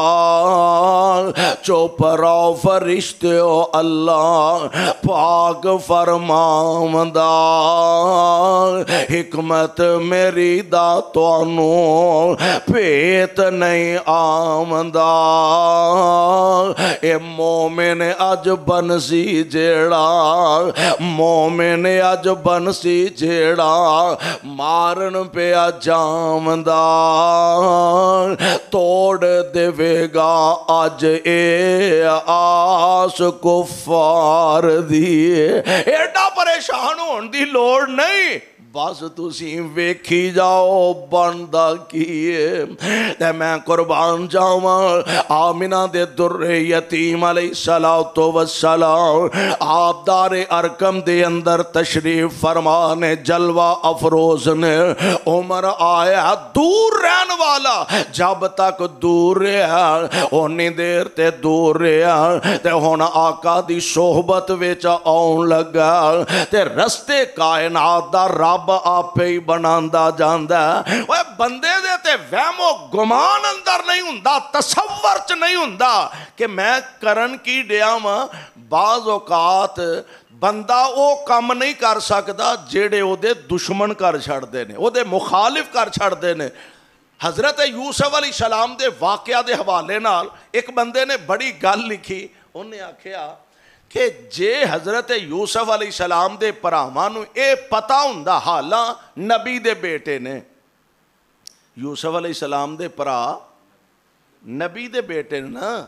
چپ رہو فرشتیو اللہ پاک فرماندا حکمت میری دا توانو پیت نہیں آمدا اے مومن اج بنسی جیڑا مومن اج بنسی جیڑا مارن پیا جامدا توڑ دے گا اج اے آس کفار دی ایڈا پریشان ہون دی لوڑ نہیں بس تسی ویکھی جاؤ بندا کیے تے میں قربان جاواں آمنہ دے در یتیم علیہ الصلوۃ والسلام آپ دار ارقم دے اندر تشریف فرمانے جلوہ افروز نے عمر آیا دور رہن والا جب تک دور رہا اونی دیر تے دور رہا تے ہن آقا دی صحبت وچ آن لگا تے رستے کائنات دا رب آپ ہی بناندا جاندا اوے بندے دے تے وہم و گمان اندر نہیں ہوندا تصور چ نہیں ہوندا کہ میں کرن کی ڈیا واں بعض اوقات بندہ او کم نہیں کر سکدا جیڑے او دے دشمن کر چھڑدے نے او دے مخالف کر چھڑدے نے حضرت یوسف علیہ السلام دے واقعہ دے حوالے نال ایک بندے نے بڑی گل لکھی انہیں آکھیا کہ جے حضرت یوسف علیہ السلام دے پراواں نوں اے پتہ ہوندا حالاں نبی دے بیٹے نے یوسف علیہ السلام دے پرا نبی دے بیٹے نے نا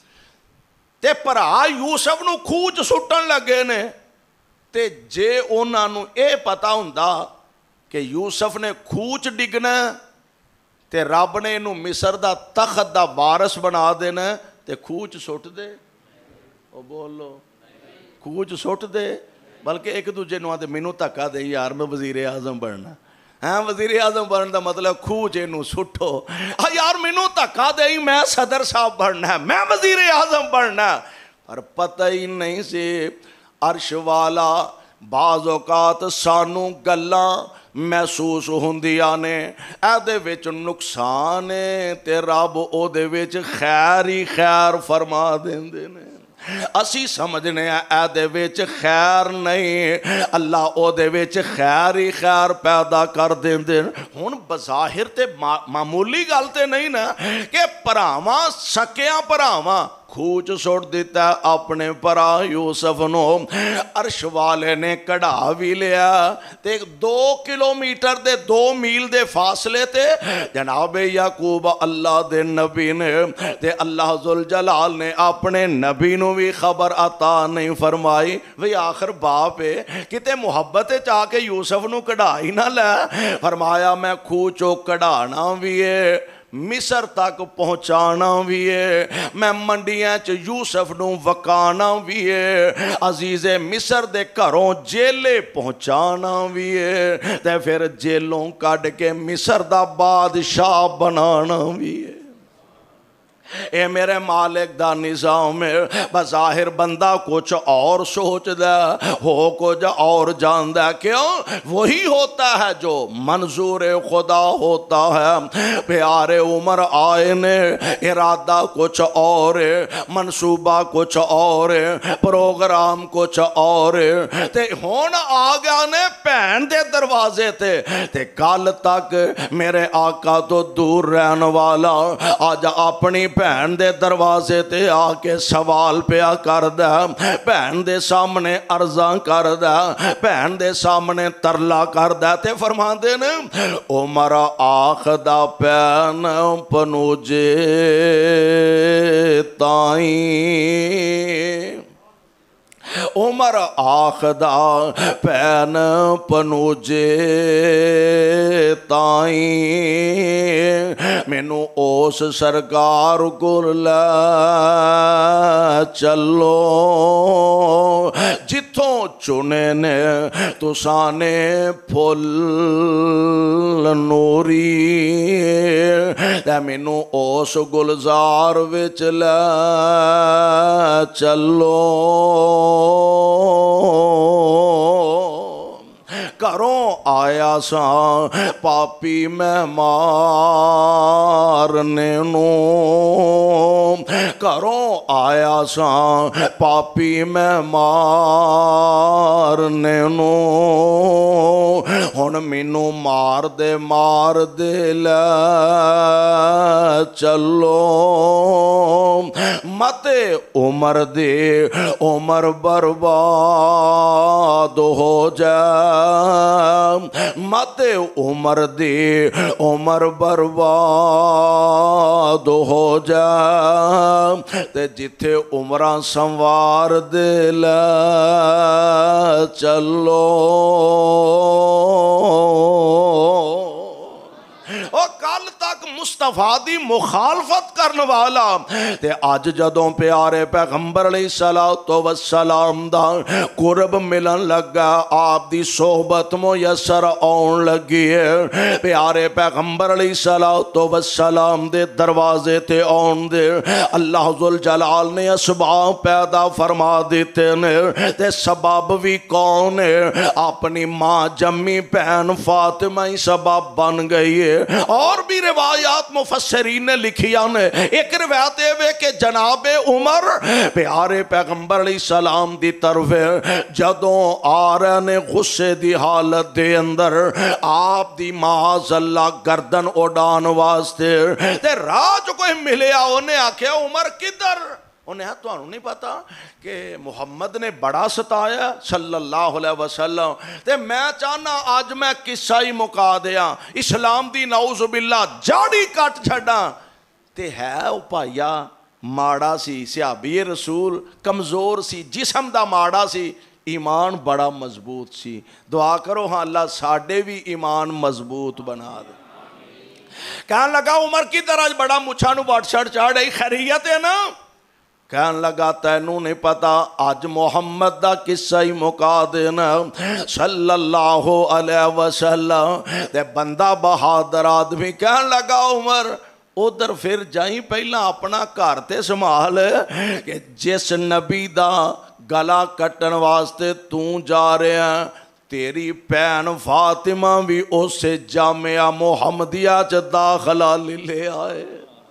تے پرا یوسف نوں کھوچ سٹن لگے نے تے جے انہاں نوں اے پتہ ہوندا کہ یوسف نے کھوچ ڈگنا تے رب نے انہوں مصر دا تخت دا وارث بنا دینا تے کھوچ سٹ دے او بولو کھوچ سٹ دے بلکہ ایک دوجے نو آدھے مینوں تکا دے یار میں وزیر اعظم بننا ہاں وزیر اعظم بننا دا مطلب کھوچ انہوں سٹو ہاں یار مینوں تکا دے میں صدر صاحب بننا ہے میں وزیر اعظم بننا ہے پر پتہ ہی نہیں سے عرش والا بعض اوقات سانو گلاں محسوس ہوندیاں نے اے دے وچ نقصان تے رب او دے وچ خیر ہی خیر فرما دیندے نے اسی سمجھنے ہیں اے دے وچ خیر نہیں اللہ او دے وچ خیر ہی خیر پیدا کر دیندے ہن بظاہر تے معمولی گل تے نہیں نا کہ پراواں سکیاں پراواں کھوچ سٹ دیتا ہے اپنے پرا یوسف نو عرش والے نے کڑا بھی لیا تے دو کلومیٹر دے دو میل دے فاصلے تے جناب یعقوب اللہ دے نبی نے تے اللہ ذوالجلال نے اپنے نبی نو بھی خبر عطا نہیں فرمائی وہی آخر باپ ہے کتے محبت چاہ کے یوسف نو کڑا ہی نہ لے فرمایا میں کھوچو کڑانا بھی ہے مصر تک پہنچانا بھی ہے میں منڈیاں چ یوسف نو وکانا بھی ہے عزیز مصر دے گھروں جیلے پہنچانا بھی ہے تے پھر جیلوں کڈ کے مصر دا بادشاہ بنانا بھی ہے اے میرے مالک دا نظام ہے بظاہر بندہ کچھ اور سوچ دے ہو کچھ اور جان دے کیوں وہی ہوتا ہے جو منظور خدا ہوتا ہے پیارے عمر آئے نے ارادہ کچھ اور ہے منصوبہ کچھ اور ہے پروگرام کچھ اور ہے تے ہون آگیا نے پہن دے دروازے تے تے کل تک میرے آقا تو دور رہن والا آج اپنی بہن دے دروازے تے آ کے سوال پیا کر دے بہن دے سامنے عرضاں کر دے بہن دے سامنے ترلا کر دے تے فرما دے نے عمر آخدہ پین پنوجے تائیں عمر آخدہ پین پنوجے تائیں मैनू उस सरकार को ले चलो जिथों चुने ने तुसाने फुल नूरी, मैनू उस गुलजार विच ले चलो। घरों आया सा पापी मैं मारने नू, घरों आया सा पापी मैं मारने नू, हुण मैनू मार दे मार दे ले चलो। मते उमर दे उमर बर्बाद हो जा, मते उमर दे उमर बर्बाद हो जा, ते जिथे उमरां संवार दे ले चलो। और कल तक मुस्तफा दी मुखालफत करने वाला ते अज जदों प्यारे पैगंबर अलैहिस्सलातु वस्सलाम दा कुर्ब मिलन लगा, आप दी सोहबत मुयसर आउण लगी है, प्यारे पैगंबर अलैहिस्सलातु वस्सलाम दे दरवाजे ते आउण दे अल्लाह जुल जलाल ने असबाब पैदा फरमा दिते ने। ते सबब भी कौन है? अपनी मां जम्मी भैन फातिमा ही सबब बन गई है। और भी रिवायात मुफस्सिरीन ने लिखिया ने, एक रिवायत है कि जनाब उमर प्यारे पैगंबर अलैहिस्सलाम दी तरफ जदों आ रहे ने गुस्से दी हालत दे अंदर आप दी माज़अल्लाह गर्दन उड़ान वास्ते, ते राह च कोई मिलिया, उन्हें आख्या उमर किधर? उन्हें तुहानू नहीं पता कि मुहम्मद ने बड़ा सताया सल्लल्लाहु अलैहि वसल्लम, ते मैं चाहना अज मैं किस्सा ही मुका दिया, इस्लाम दी नाउज़ुबिल्लाह जाड़ी कट छड़ा। ते है वो भाईया माड़ा सी, सहाबी रसूल कमज़ोर सी, जिस्म दा माड़ा सी, ईमान बड़ा मजबूत सी। दुआ करो हाँ अल्लाह साडे भी ईमान मजबूत बना दे। कहन लगा उमर की तरह बड़ा मुछा नू वट छड़ चढ़ आई, खैरियत है ना? कहन लगा तैनू नहीं पता, अज मुहम्मद दा किस्सा ही मुका देना सल्लल्लाहु अलैहि वसल्लम। ते बंदा बहादुर आदमी कहन लगा उमर उधर फिर जाई, पहला अपना घर ते संभाल कि जिस नबी दा गला कट्टन वास्ते तू जा रहा, तेरी भैन फातिमा भी उस जामिया मुहम्मदिया च दाखला ले आए,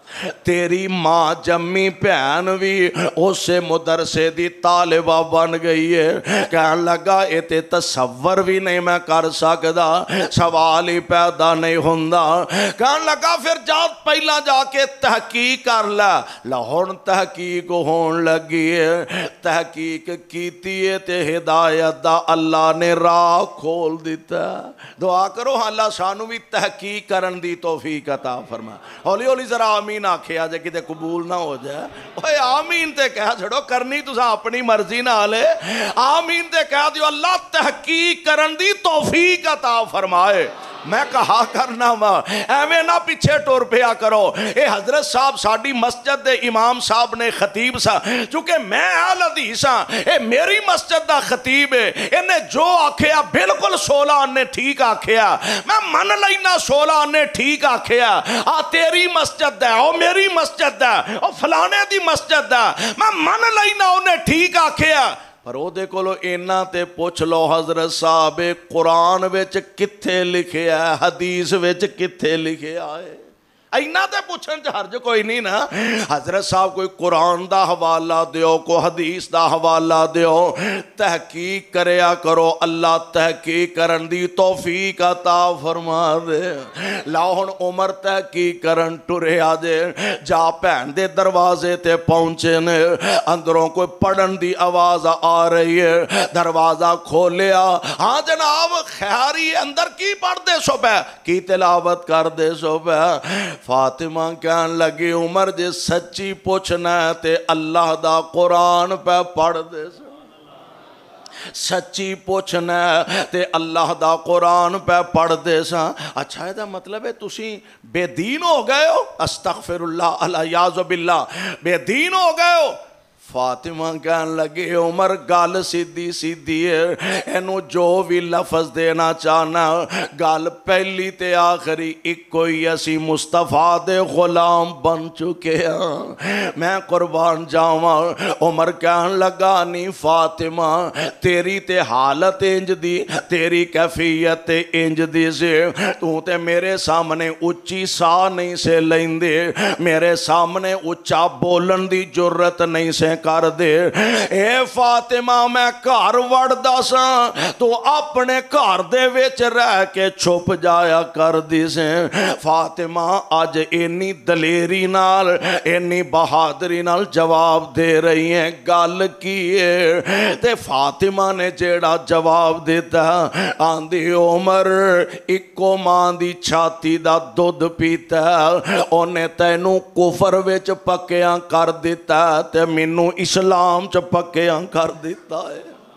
तेरी माँ जम्मी भैन भी उस मुदरसे दी तालिबा बन गई है। कहन लगा ये ते तसव्वुर भी नहीं मैं कर सकदा, सवाल ही पैदा नहीं हुंदा। कहन लगा फिर जा पहला जाके तहकीक कर ला। लाहौर तहकीक होन लगी है, तहकीक कीती है ते हिदायत दा अल्लाह ने राह खोल दिता। दुआ करो अल्लाह सानू भी तहकीक करन दी तौफीक अता फरमा। हौली हौली जरा आमीन आखिया जे किते कबूल ना हो जाए। ओए आमीन ते कह छड़ो, करनी तुसा अपनी मर्जी नाल है। आमीन ते कह दियो अल्लाह तहकीक करन दी तौफीक अता फरमाए। मैं कहा करना वा एवें ना पीछे टुर पिया करो। ये हजरत साहब साडी मस्जिद दे इमाम साहब ने खतीब सा, चूंकि मैं अहल हदीस हाँ, ये मेरी मस्जिद दा खतीब है, इन्हें जो आखिया बिल्कुल सोलह आने ठीक आखिया, मैं मन लेना सोलह आने ठीक आखिया। आ तेरी मस्जिद है, ओ मेरी मस्जिद है, ओ फलाने दी मस्जिद है, मैं मन लेना उन्हें ठीक आखिया। पर ओदे कोलों इन्ना ते पुछ लो हजरत साहब कुरान विच कित्थे लिखिया, हदीस विच कित्थे लिखिया है? इन्ना ते पूछण च हर्ज कोई नहीं ना। हजरत साहब कोई कुरान दा हवाला दियो, कोई हदीस दा हवाला दियो, तहकीक करया करो। अल्लाह तहकीक करन दी तौफीक अता फरमा दे। लाओ हुण उमर तहकीक करन टुरे आजे, जा भैन दे दरवाजे ते पहुंचे ने, अंदरों कोई पढ़न दी आवाज आ रही है। दरवाजा खोलिया, हाँ जनाब खैरी अंदर की पढ़दे सो पै, की तिलावत करदे सो पै? फातिमा कहन लगी उमर जे सच्ची पूछना है ते अल्लाह दा कुरान पे पढ़ दे। سچی پوچھنا تے اللہ دا قرآن پہ پڑھ دے سا اچھا ہے دا مطلب ہے تسی بے دین ہو گئے ہو استغفر اللہ الیاذ باللہ بے دین ہو گئے ہو فاطمہ کہن لگے عمر گال سیدھی سیدھی ہے اینو جو بھی لفظ دینا چاہنا گال پہلی تے آخری ایک کوئی ایسی مصطفیٰ دے غلام بن چکے ہیں میں قربان جاواں عمر کہن لگا نہیں فاطمہ تیری تے حالت انج دی تیری کیفیت انج دی سے تو تے میرے سامنے اچھی سا نہیں سے لیندے میرے سامنے اچھا بولن دی جرت نہیں سے کر دے اے فاطمہ میں گھر وڑدا سا تو اپنے گھر دے وچ رہ کے چھپ جایا کر دی سے فاطمہ اج اینی دلیری نال اینی بہادری نال جواب دے رہی ہیں گل کی ہے تے فاطمہ نے جیڑا جواب دیتا آندی عمر اکو ماں دی چھاتی دا دودھ پیتا اونے تینوں کفر وچ پکیاں کر دیتا تے مینوں اسلام چ پکیاں کر دیتا ہے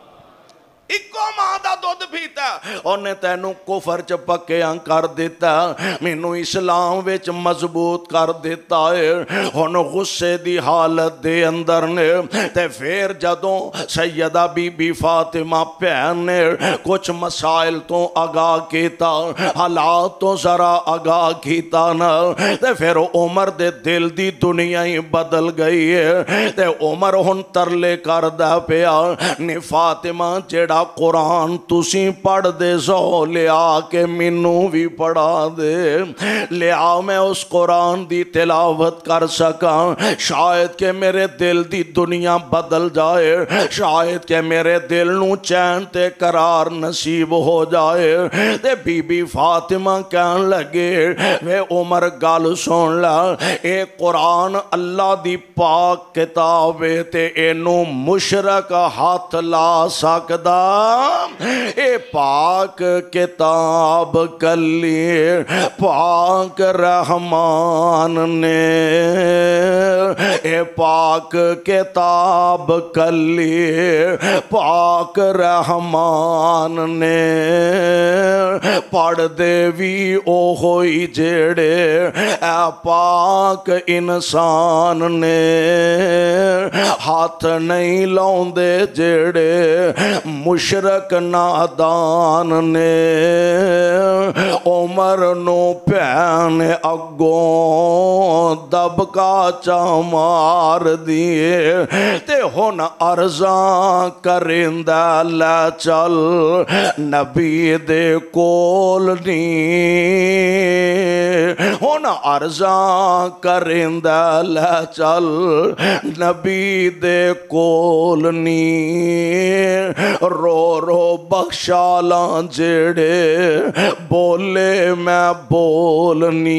ایکو ماں دا دودھ پیتا اونے تینوں کفر چ پکیاں کر دیتا مینوں اسلام وچ مضبوط کر دیتا ہے ہن غصے دی حالت دے اندر نے تے پھر جدوں سیدہ بی بی فاطمہ بہن نے کچھ مسائل تو آگاہ کیتا حالات تو ذرا آگاہ کیتا نا تے پھر عمر دے دل دی دنیا ہی بدل گئی ہے تے عمر ہن ترلے کردا پیا نی فاطمہ جیڑا قرآن تسی پڑھ دے سو لیا کے منوں بھی پڑھا دے لیا میں اس قرآن دی تلاوت کر سکاں شاید کہ میرے دل دی دنیا بدل جائے شاید کہ میرے دل نو چین تے قرار نصیب ہو جائے تے بی بی فاطمہ کہن لگے وے عمر گل سن لا اے قرآن اللہ دی پاک کتاب تے اینو مشرک ہاتھ لا سکدا اے پاک کتاب کلی پاک رحمان نے اے پاک کتاب کلی پاک رحمان نے پڑھ دے وی او ہوئی جیڑے اے پاک انسان نے ہاتھ نہیں لاؤندے جیڑے مشرک نادان نے عمر نو پہن اگوں دبکا چا مار دیے تے ہن عرضاں کرندہ لے چل نبی دے کول نی ہن عرضاں کرندہ لے چل نبی دے کول نی رو رو بخشالاں جیڑے بولے میں بولنی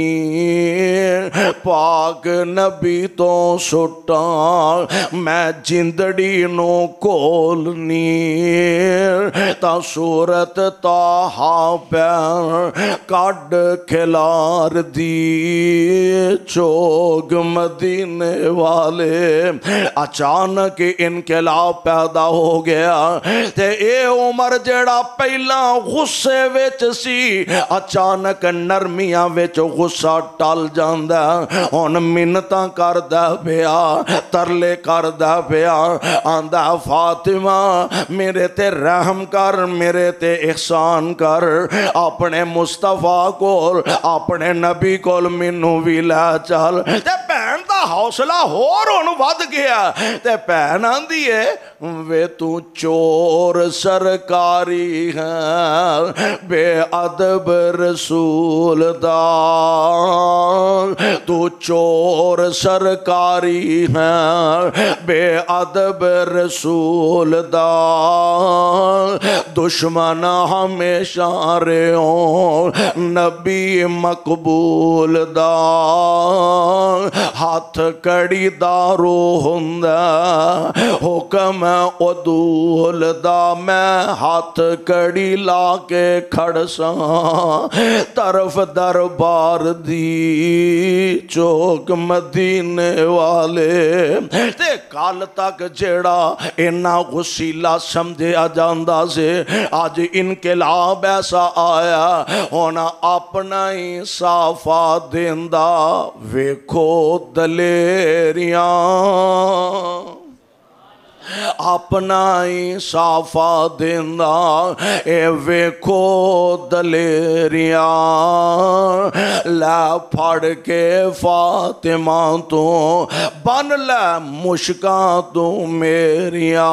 پاک نبی تو سٹاں میں جندڑی نو کولنی تا صورت تاہا پہ کڈ کھلار دی چوگ مدینے والے اچانک انقلاب پیدا ہو گیا تے اے عمر جیڑا پہلا غصے وچ سی اچانک نرمیاں وچ غصہ ٹل جاندا ہن منتاں کردا پیا ترلے کردا پیا آندا فاطمہ میرے تے رحم کر میرے تے احسان کر اپنے مصطفیٰ کول اپنے نبی کول مینوں وی لے چل تے بہن دا حوصلہ ہور ہن ود گیا تے بہن آندی ہے وے تو چور سرکاری ہے بے ادب رسول دا تو چور سرکاری ہے بے ادب رسول دا دشمن ہمیشہ رہوں نبی مقبول دا ہاتھ हथ कड़ी दारू हुंदा हुक्म उदूल दा मैं हाथ कड़ी ला के खड़सा तरफ दरबार दी चौक मदीने वाले ते कल तक जेड़ा इन्ना गुस्सीला समझिया जांदा से अज इनकलाब ऐसा आया हुण अपना ही साफा देंदा वेखो दलेरियां अपना ही साफा देंदा ए वेखो दलेरियां लै फड़ के फातिमा तू बन लै मुश्कां तू मेरियां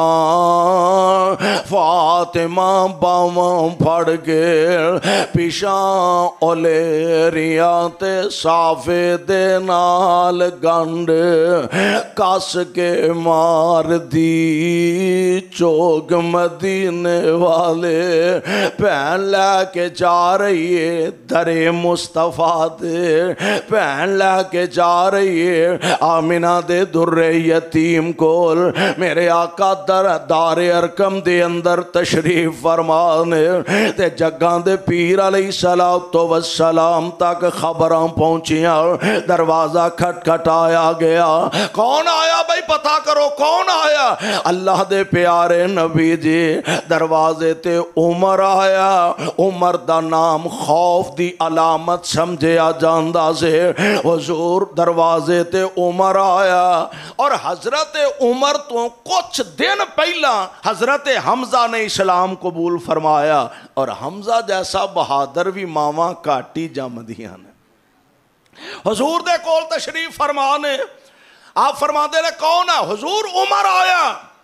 फातिमा बावां फड़ के पिछां ओलेरियां ते साफे दे नाल गंढ कस के मार दी चोग मदीने वाले भैन लैके जा रही है दरे मुस्तफा दे भैन लैके जा रही है आमिना दे दुर्रे यतीम कोल मेरे आका दर दारे अरकम दे अंदर तशरीफ फरमाने ते जग्गां दे पीर अलैहिस्सलातो वस्सलाम तक खबरां पहुंचियां दरवाजा खटखटाया गया कौन आया भाई पता करो कौन आया अल्लाह दे प्यारे नबी जी दरवाजे ते उमर आया उमर दा नाम खौफ दी अलामत समझिया जांदा से हुजूर दरवाजे ते उमर आया और हजरत उमर तो कुछ दिन पहला हजरत हमजा ने इस्लाम कबूल फरमाया और हमजा जैसा बहादुर भी मावां घट ही जमदियां ने हुजूर दे कोल तशरीफ फरमाने आप फरमाते ने कौन है हुजूर उमर आया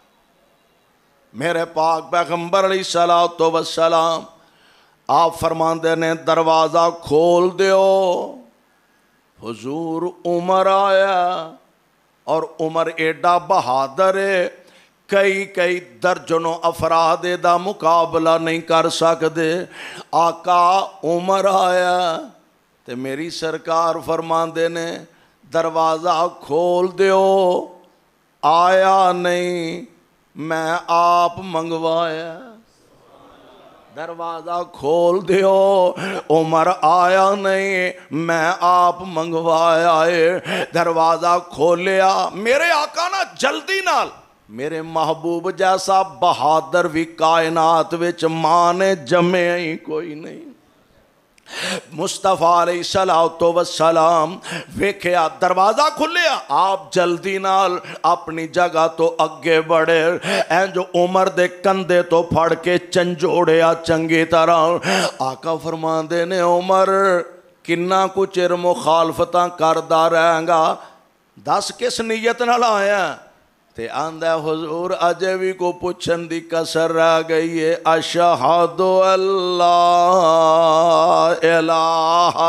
मेरे पाक पैगंबर अलैहिस्सलातो वस्सलाम आप फरमाते ने दरवाज़ा खोल दियो हुजूर उमर आया और उमर एडा बहादुर है कई कई दर्जनों अफराद दा मुकाबला नहीं कर सकते आका उमर आया ते मेरी सरकार फरमाते ने दरवाज़ा खोल दियो आया नहीं मैं आप मंगवाया दरवाज़ा खोल दियो उमर आया नहीं मैं आप मंगवाया है दरवाज़ा खोलिया मेरे आका ना जल्दी नाल मेरे महबूब जैसा बहादुर भी कायनात विच मां ने जमे ही कोई नहीं मुस्तफा अलैहिस्सलातो वस्सलाम वेख्या दरवाजा खुलिया आप जल्दी नाल अपनी जगह तो अगे बढ़े ऐ जो उमर दे कंधे तो फड़ के झंजोड़िया चंगी तरह आका फरमांदे ने उमर किन्ना कुछ चिर मुखालफतां करदा रहेगा दस किस नीयत नाल आया ते आंदा हुजूर अजे भी को पुछन दी कसर रह गई है अशहदु अल्ला इलाहा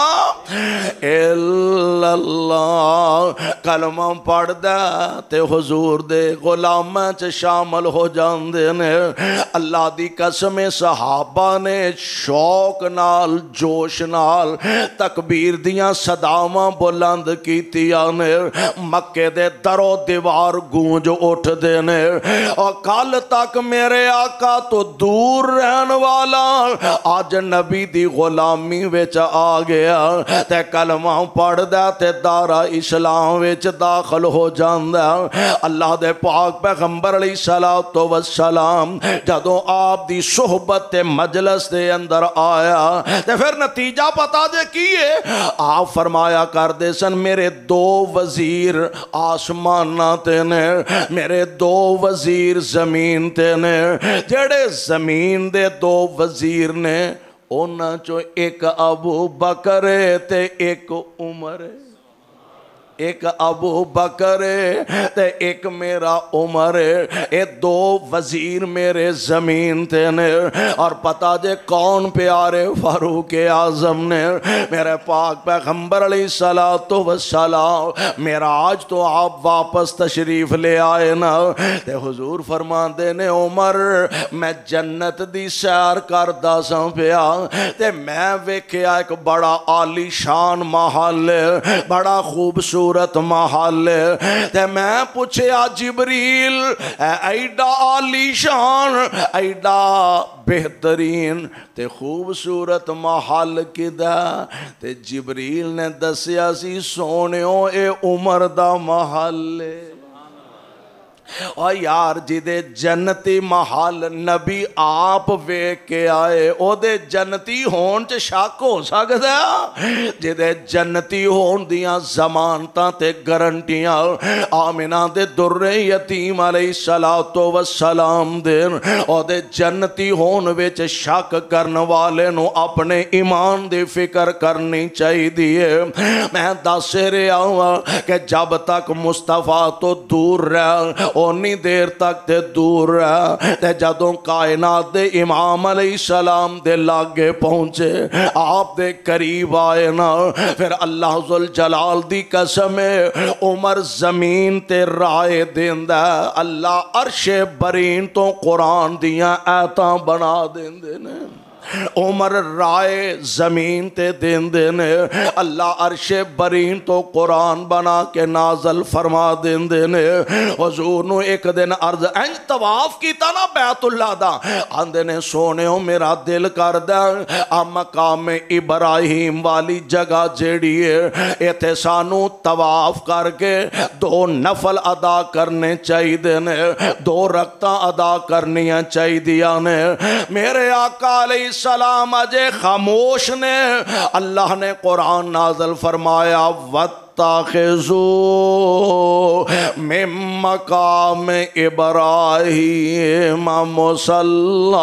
इल्लल्लाह कलमा पढ़दा ते हुजूर दे गुलामां च शामिल हो जांदे ने अल्लाह दी कसम सहाबा ने शौक नाल जोश नाल तकबीर दियां सदावां बुलंद कीतियां ने मक्के दे दरो दीवार गूंज उठते ने और कल तक मेरे आका तो दूर रहने वाला अज नबी दी गुलामी विच आ गया ते कलमा पढ़दा ते दारा इस्लाम विच दाखिल हो जांदा अल्लाह दे पाक पैगंबर अलैहिस्सलातो वस्सलाम जदों आप दी सोहबत ते मजलिस दे अंदर आया ते फिर नतीजा पता जे की है आप फरमाया करदे सन मेरे दो वजीर आसमानां ते ने मेरे दो वजीर जमीन ते ने जेड़े जमीन दे दो वजीर ने उन्हां चो एक अबू बकर ते एक उमर एक अबू बकर ते एक मेरा उमर ये दो वजीर मेरे जमीन ते ने और पता जे कौन प्यारे फारूक आजम ने मेरे पाक पैगंबर अलैहिस्सलातो वस्सलाम मेरा आज तो आप वापस तशरीफ ले आए ना ते हुजूर फरमाते ने उमर मैं जन्नत दी सैर करदा सा पिया ते मैं वेख्या एक बड़ा आलीशान महल बड़ा खूबसूरत خوبصورت محل تے میں پوچھیا جبریل اے ایڈا عالی شان ایڈا بہترین تے خوبصورت محل کدا تے جبریل نے دسیا سی سونیو اے عمر دا محل اور یار جدے جنتی محل نبی آپ ویکھ کے آئے او دے جنتی ہون چ شک ہو سکدا جدے جنتی ہون دیاں ضمانتاں تے گارنٹیاں آمنہ دے در یتیم علیہ الصلوۃ والسلام دے او دے جنتی ہون وچ شک کرن والے نو اپنے ایمان دی فکر کرنی چاہیے میں دس رہا ہوں کہ جب تک مصطفیٰ تو دور رہ اونی دیر تک تے دور رہا تے جدوں کائنات دے امام علیہ السلام دے لاگے پہنچے آپ دے قریب آئے نا پھر اللہ ذوالجلال دی قسم عمر زمین تے رائے دیندہ اللہ عرش برین تو قرآن دیاں آیتاں بنا دیندے نے عمر رائے زمین تے دین دینے اللہ عرش برین تو قرآن بنا کے نازل فرما دین دینے حضور نو ایک دن عرض انج طواف کیتا نا بیت اللہ دا آندے نے سونے ہو میرا دل کر دے مقام ابراہیم والی جگہ جیڑی ہے ایتھے سانو طواف کر کے دو نفل ادا کرنے چاہی دینے دو رکتاں ادا کرنیاں چاہی دیا نے میرے آقا علیہ السلام اجے خاموش نے اللہ نے قرآن نازل فرمایا وَاتَّخِذُوا مِن مَّقَامِ إِبْرَاهِيمَ مُصَلًّى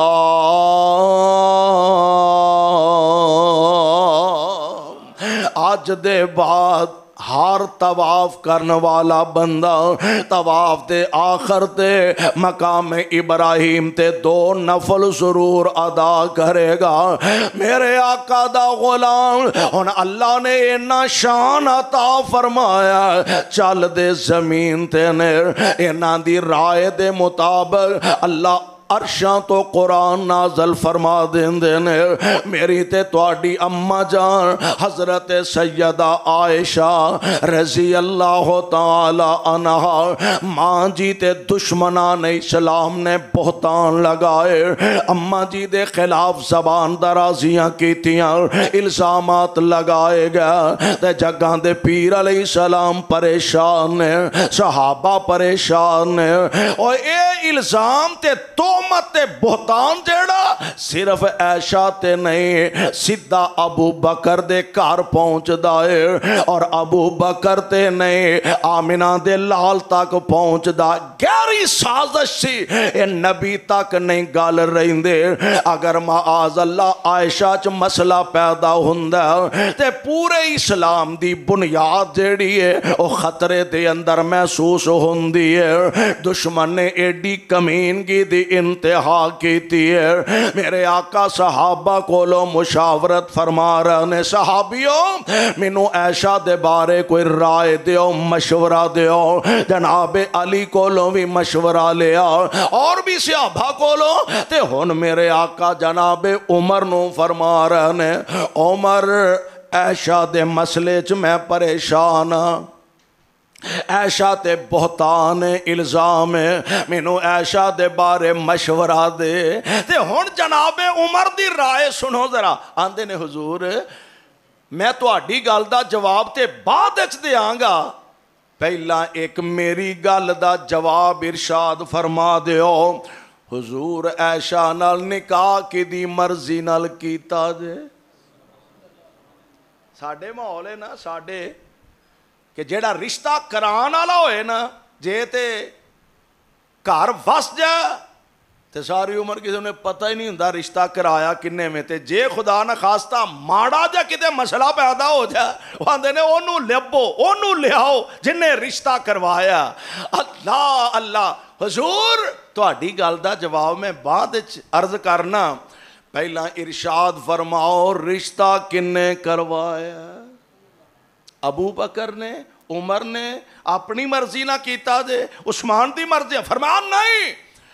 آج دے بعد ہر طواف کرنے والا بندہ طواف دے آخر تے مقام ابراہیم تے دو نفل ضرور ادا کرے گا میرے آقا دا غلام ہن اللہ نے اینا شان عطا فرمایا چل دے زمین تے نے اینا دی رائے دے مطابق اللہ عرشاں تو قرآن نازل فرما دین دینے میری تے تواڈی اماں جان حضرت سیدہ عائشہ رضی اللہ تعالی عنہا ماں جی تے دشمنان اسلام نے بہتان لگائے اماں جی دے خلاف زبان درازیاں کیتیاں الزامات لگائے گئے تے جگہ دے پیر علیہ السلام پریشان نے صحابہ پریشان نے اور اے الزام تے تو مت بہتان جیڑا صرف عائشہ تے نہیں سیدھا ابو بکر دے گھر پہنچ دائے اور ابو بکر تے نہیں آمنہ دے لال تک پہنچ دا گہری سازش سی اے نبی تک نہیں گل رہی دے اگر معاذ اللہ عائشہ چ مسئلہ پیدا ہوندا تے پورے اسلام دی بنیاد جیڑی ہے او خطرے دے اندر محسوس ہوندی ہے دشمن نے ایڈی کمینگی دی انتہا کیتی ہے میرے آقا صحابہ کو لو مشاورت فرما رہے نے صحابیوں منو عائشہ دے بارے کوئی رائے دیو مشورہ دیو جناب علی کو لو بھی مشورہ لیا اور بھی صحابہ کو لو تے ہن میرے آقا جناب عمر نو فرما رہے نے عمر عائشہ دے مسئلے چ میں پریشان ہاں عائشہ تے بہتان الزام مینو عائشہ دے بارے مشورہ دے تے ہن جناب عمر دی رائے سنو ذرا آندے نے حضور میں تہاڈی گل دا جواب تے بعد وچ دیاں گا پہلا ایک میری گل دا جواب ارشاد فرما دیو حضور عائشہ نال نکاح کی دی مرضی نال کیتا جے ساڈے ماحول ہے نا ساڈے کہ جیڑا رشتہ کران والا ہوئے نا جے تے گھر وس جائے تے ساری عمر کسی نے پتہ ہی نہیں ہوندا رشتہ کرایا کنے میں تے جے خدا نہ خواستہ ماڑا جا کتے مسئلہ پیدا ہو جائے وہ آندے نے اونوں لبو اونوں لیاؤ جن نے رشتہ کروایا اللہ اللہ حضور تہاڈی گل دا جواب میں بعد وچ عرض کرنا پہلا ارشاد فرماؤ رشتہ کنے کروایا ابو بکر نے عمر نے اپنی مرضی نہ کیتا دے عثمان دی مرضی فرمان نہیں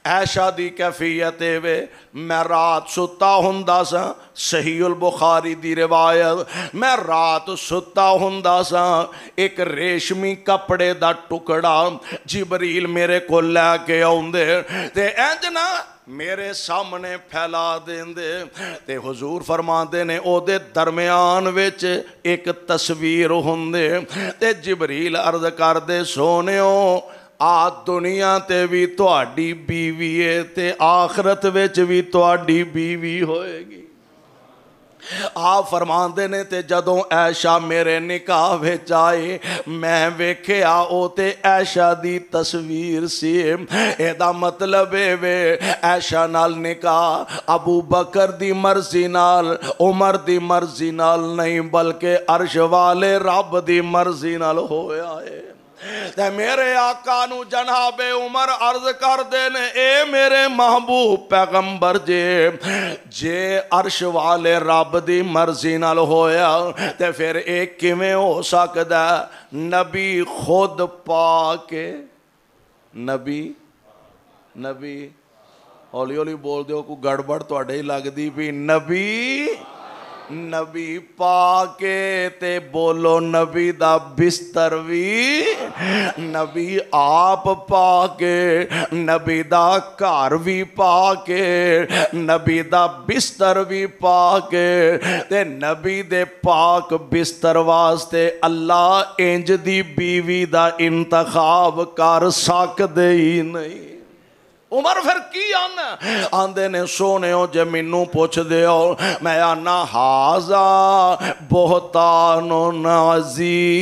عائشہ دی کیفیت وے میں رات ستا ہوندا سا صحیح البخاری دی روایت میں رات ستا ہوندا سا ایک ریشمی کپڑے دا ٹکڑا جبریل میرے کو لے کے آوندے تے انج نا میرے سامنے پھیلا دیندے تے حضور فرماندے نے او دے درمیان وچ ایک تصویر ہوندے تے جبریل عرض کر دے سونیو آ دنیا تے بھی تہاڈی بیوی ہے تے آخرت وچ بھی تہاڈی بیوی ہوئے گی۔ آپ فرماندے نے تے جدوں عائشہ میرے نکاح وچ آئے میں ویکھیا او تے عائشہ دی تصویر سی، اے دا مطلب اے وے عائشہ نال نکاح ابو بکر دی مرضی نال عمر دی مرضی نال نہیں بلکہ عرش والے رب دی مرضی نال ہویا ہے۔ تے میرے آقا نو جناب عمر عرض کر دینے اے میرے محبوب پیغمبر جے جے عرش والے رب دی مرضی نال ہویا تے پھر ایک کیویں ہو سکدا نبی خود پا کے نبی نبی ہولی ہولی بول دیو کو گڑبڑ تواڈے لگ دی بھی نبی نبی پا کے تے بولو نبی دا بستر وی نبی آپ پا کے نبی دا گھر وی پا کے نبی دا بستر وی پا کے تے نبی دے پاک بستر واسطے اللہ انج دی بیوی دا انتخاب کر سکدے ہی نہیں۔ عمر پھر کی آنا آندے نے سونے ہو جے منو پوچھ دے ہو میں آنا ہازا بہتان عظیم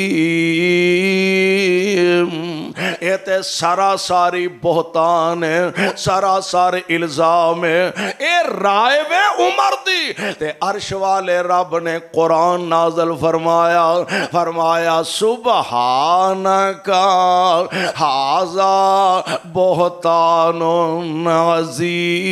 اے تے سراساری بہتان ہے سراساری الزام ہے اے رائے وے عمر دی تے عرش والے رب نے قرآن نازل فرمایا فرمایا سبحانکا ہازا بہتان عظیم۔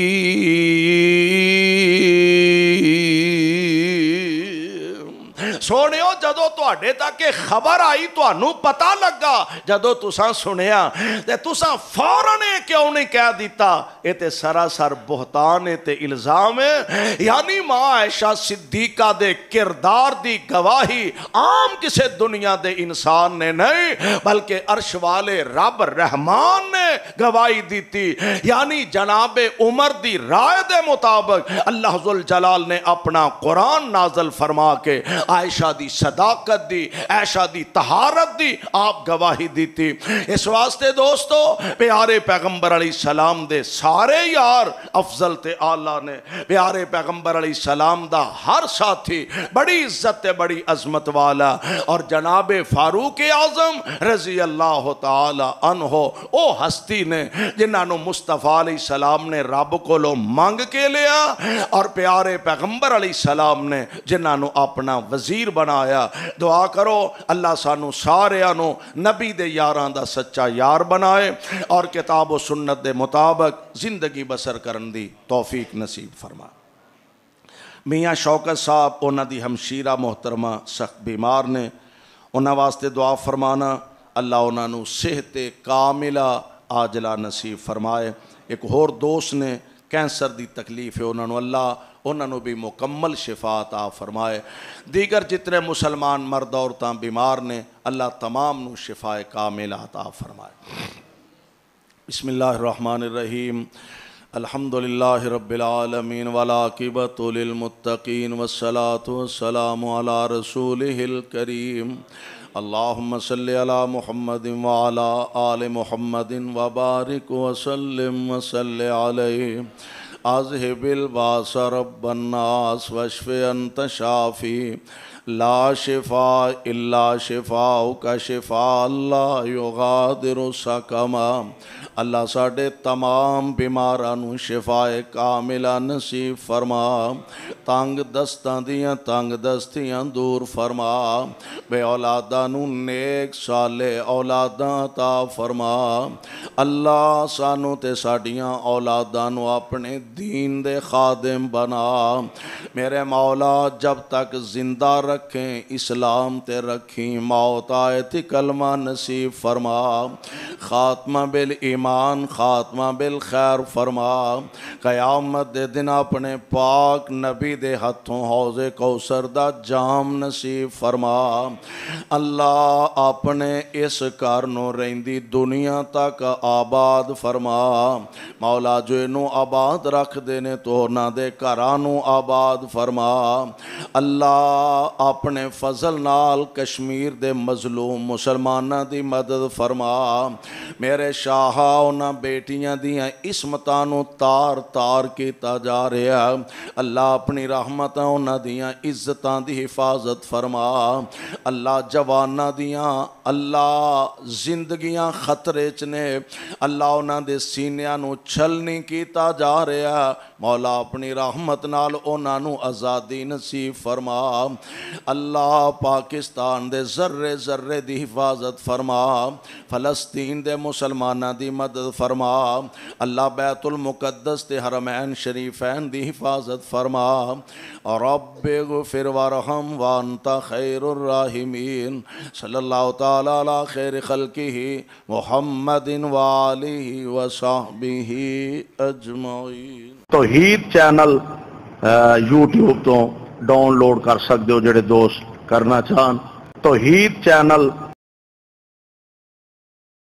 سونیو جدو تواڈے تک خبر آئی تانوں پتہ لگا جدو تساں سنیا تے تساں فوراً کیوں نہیں کہہ دیتا اے تے سراسر بہتان ہے تے الزام ہے۔ یعنی ماں عائشہ صدیقہ دے کردار دی گواہی عام کسے دنیا دے انسان نے نہیں بلکہ عرش والے رب رحمان نے گواہی دیتی۔ یعنی جناب عمر دی رائے دے مطابق اللہ ذوالجلال نے اپنا قرآن نازل فرما کے عائشہ دی صداقت دی عائشہ دی طہارت دی آپ گواہی دیتی۔ اس واسطے دوستو پیارے پیغمبر علیہ السلام دے سارے یار افضل تے آلہ نے پیارے پیغمبر علیہ السلام دا ہر ساتھی بڑی عزت تے بڑی عظمت والا اور جناب فاروق اعظم رضی اللہ تعالی عنہ او ہستی نے جنہاں نو مصطفیٰ علیہ السلام نے رب کو لو مانگ کے لیا اور پیارے پیغمبر علیہ السلام نے جنہاں نو اپنا وزیر بنایا۔ دعا کرو اللہ سانو سارے آنو نبی دے یاران دا سچا یار بنائے اور کتاب و سنت دے مطابق زندگی بسر کرن دی توفیق نصیب فرما۔ میاں شوکت صاحب انہاں دی ہمشیرہ محترمہ سخت بیمار نے انہاں واسطے دعا فرمانا اللہ انہاں نو صحت کاملہ آجلہ نصیب فرمائے۔ ایک اور دوست نے کینسر دی تکلیف ہے انہوں نے اللہ انہوں نے بھی مکمل شفا عطا فرمائے۔ دیگر جتنے مسلمان مرد عورتاں بیمار نے اللہ تمام نو شفا کامل عطا فرمائے۔ بسم اللہ الرحمن الرحیم الحمدللہ رب العالمین والعاقبۃ للمتقین والصلاة والسلام علی رسولہ الکریم اللہم صلی علی محمد وعلی آل محمد وبارک وسلم وصلی علیہ اذہب الباس رب الناس واشف انت شافی لا شفاء الا شفاؤک شفاء لا یغادر سقما۔ اللہ ساڑھے تمام بیمارانو شفاء کاملہ نصیب فرما، تنگ دستاں دیاں تنگ دستیاں دور فرما، بے اولادانو نیک صالح اولاداں عطا فرما۔ اللہ سانو تے ساڑیاں اولادانو اپنے دین دے خادم بنا۔ میرے مولا جب تک زندہ رکھیں اسلام تے رکھیں موت آئے تی کلمہ نصیب فرما خاتمہ بالایمان خاتمہ بالخیر فرما قیامت دے دن اپنے پاک نبی دے ہتھوں حوض کوثر دا جام نصیب فرما اللہ اپنے اس گھر نو رہندی دنیا تک آباد فرما مولا جو انو آباد رکھ دینے تو نہ دے گھرانو آباد فرما اللہ اپنے فضل نال کشمیر دے مظلوم مسلمانہ دی مدد فرما میرے شاہا انہاں بیٹیاں دیاں اسمتانو تار تار کیتا جا رہا اللہ اپنی رحمتاں انہاں دیاں عزتاں دی حفاظت فرما اللہ جوانہ دیاں اللہ زندگیاں خطرے چنے اللہ انہاں دے سینیاں نو چھلنی کیتا جا رہا مولا اپنی رحمت نال انہاں نو آزادی نصیب فرما اللہ پاکستان دے ذرے ذرے دی حفاظت فرما فلسطین دے مسلمانہ دی مدد فرما اللہ بیت المقدس تے حرمین شریفین دی حفاظت فرما رب اغفر وارحم وانت خیر الراحمین صلی اللہ تعالی علی خیر خلقہ محمد وآلہ وصحبہ اجمعین۔ توحید چینل یوٹیوب تو ڈاؤن لوڈ کر سکتے ہو جڑے دوست کرنا چاہن توحید چینل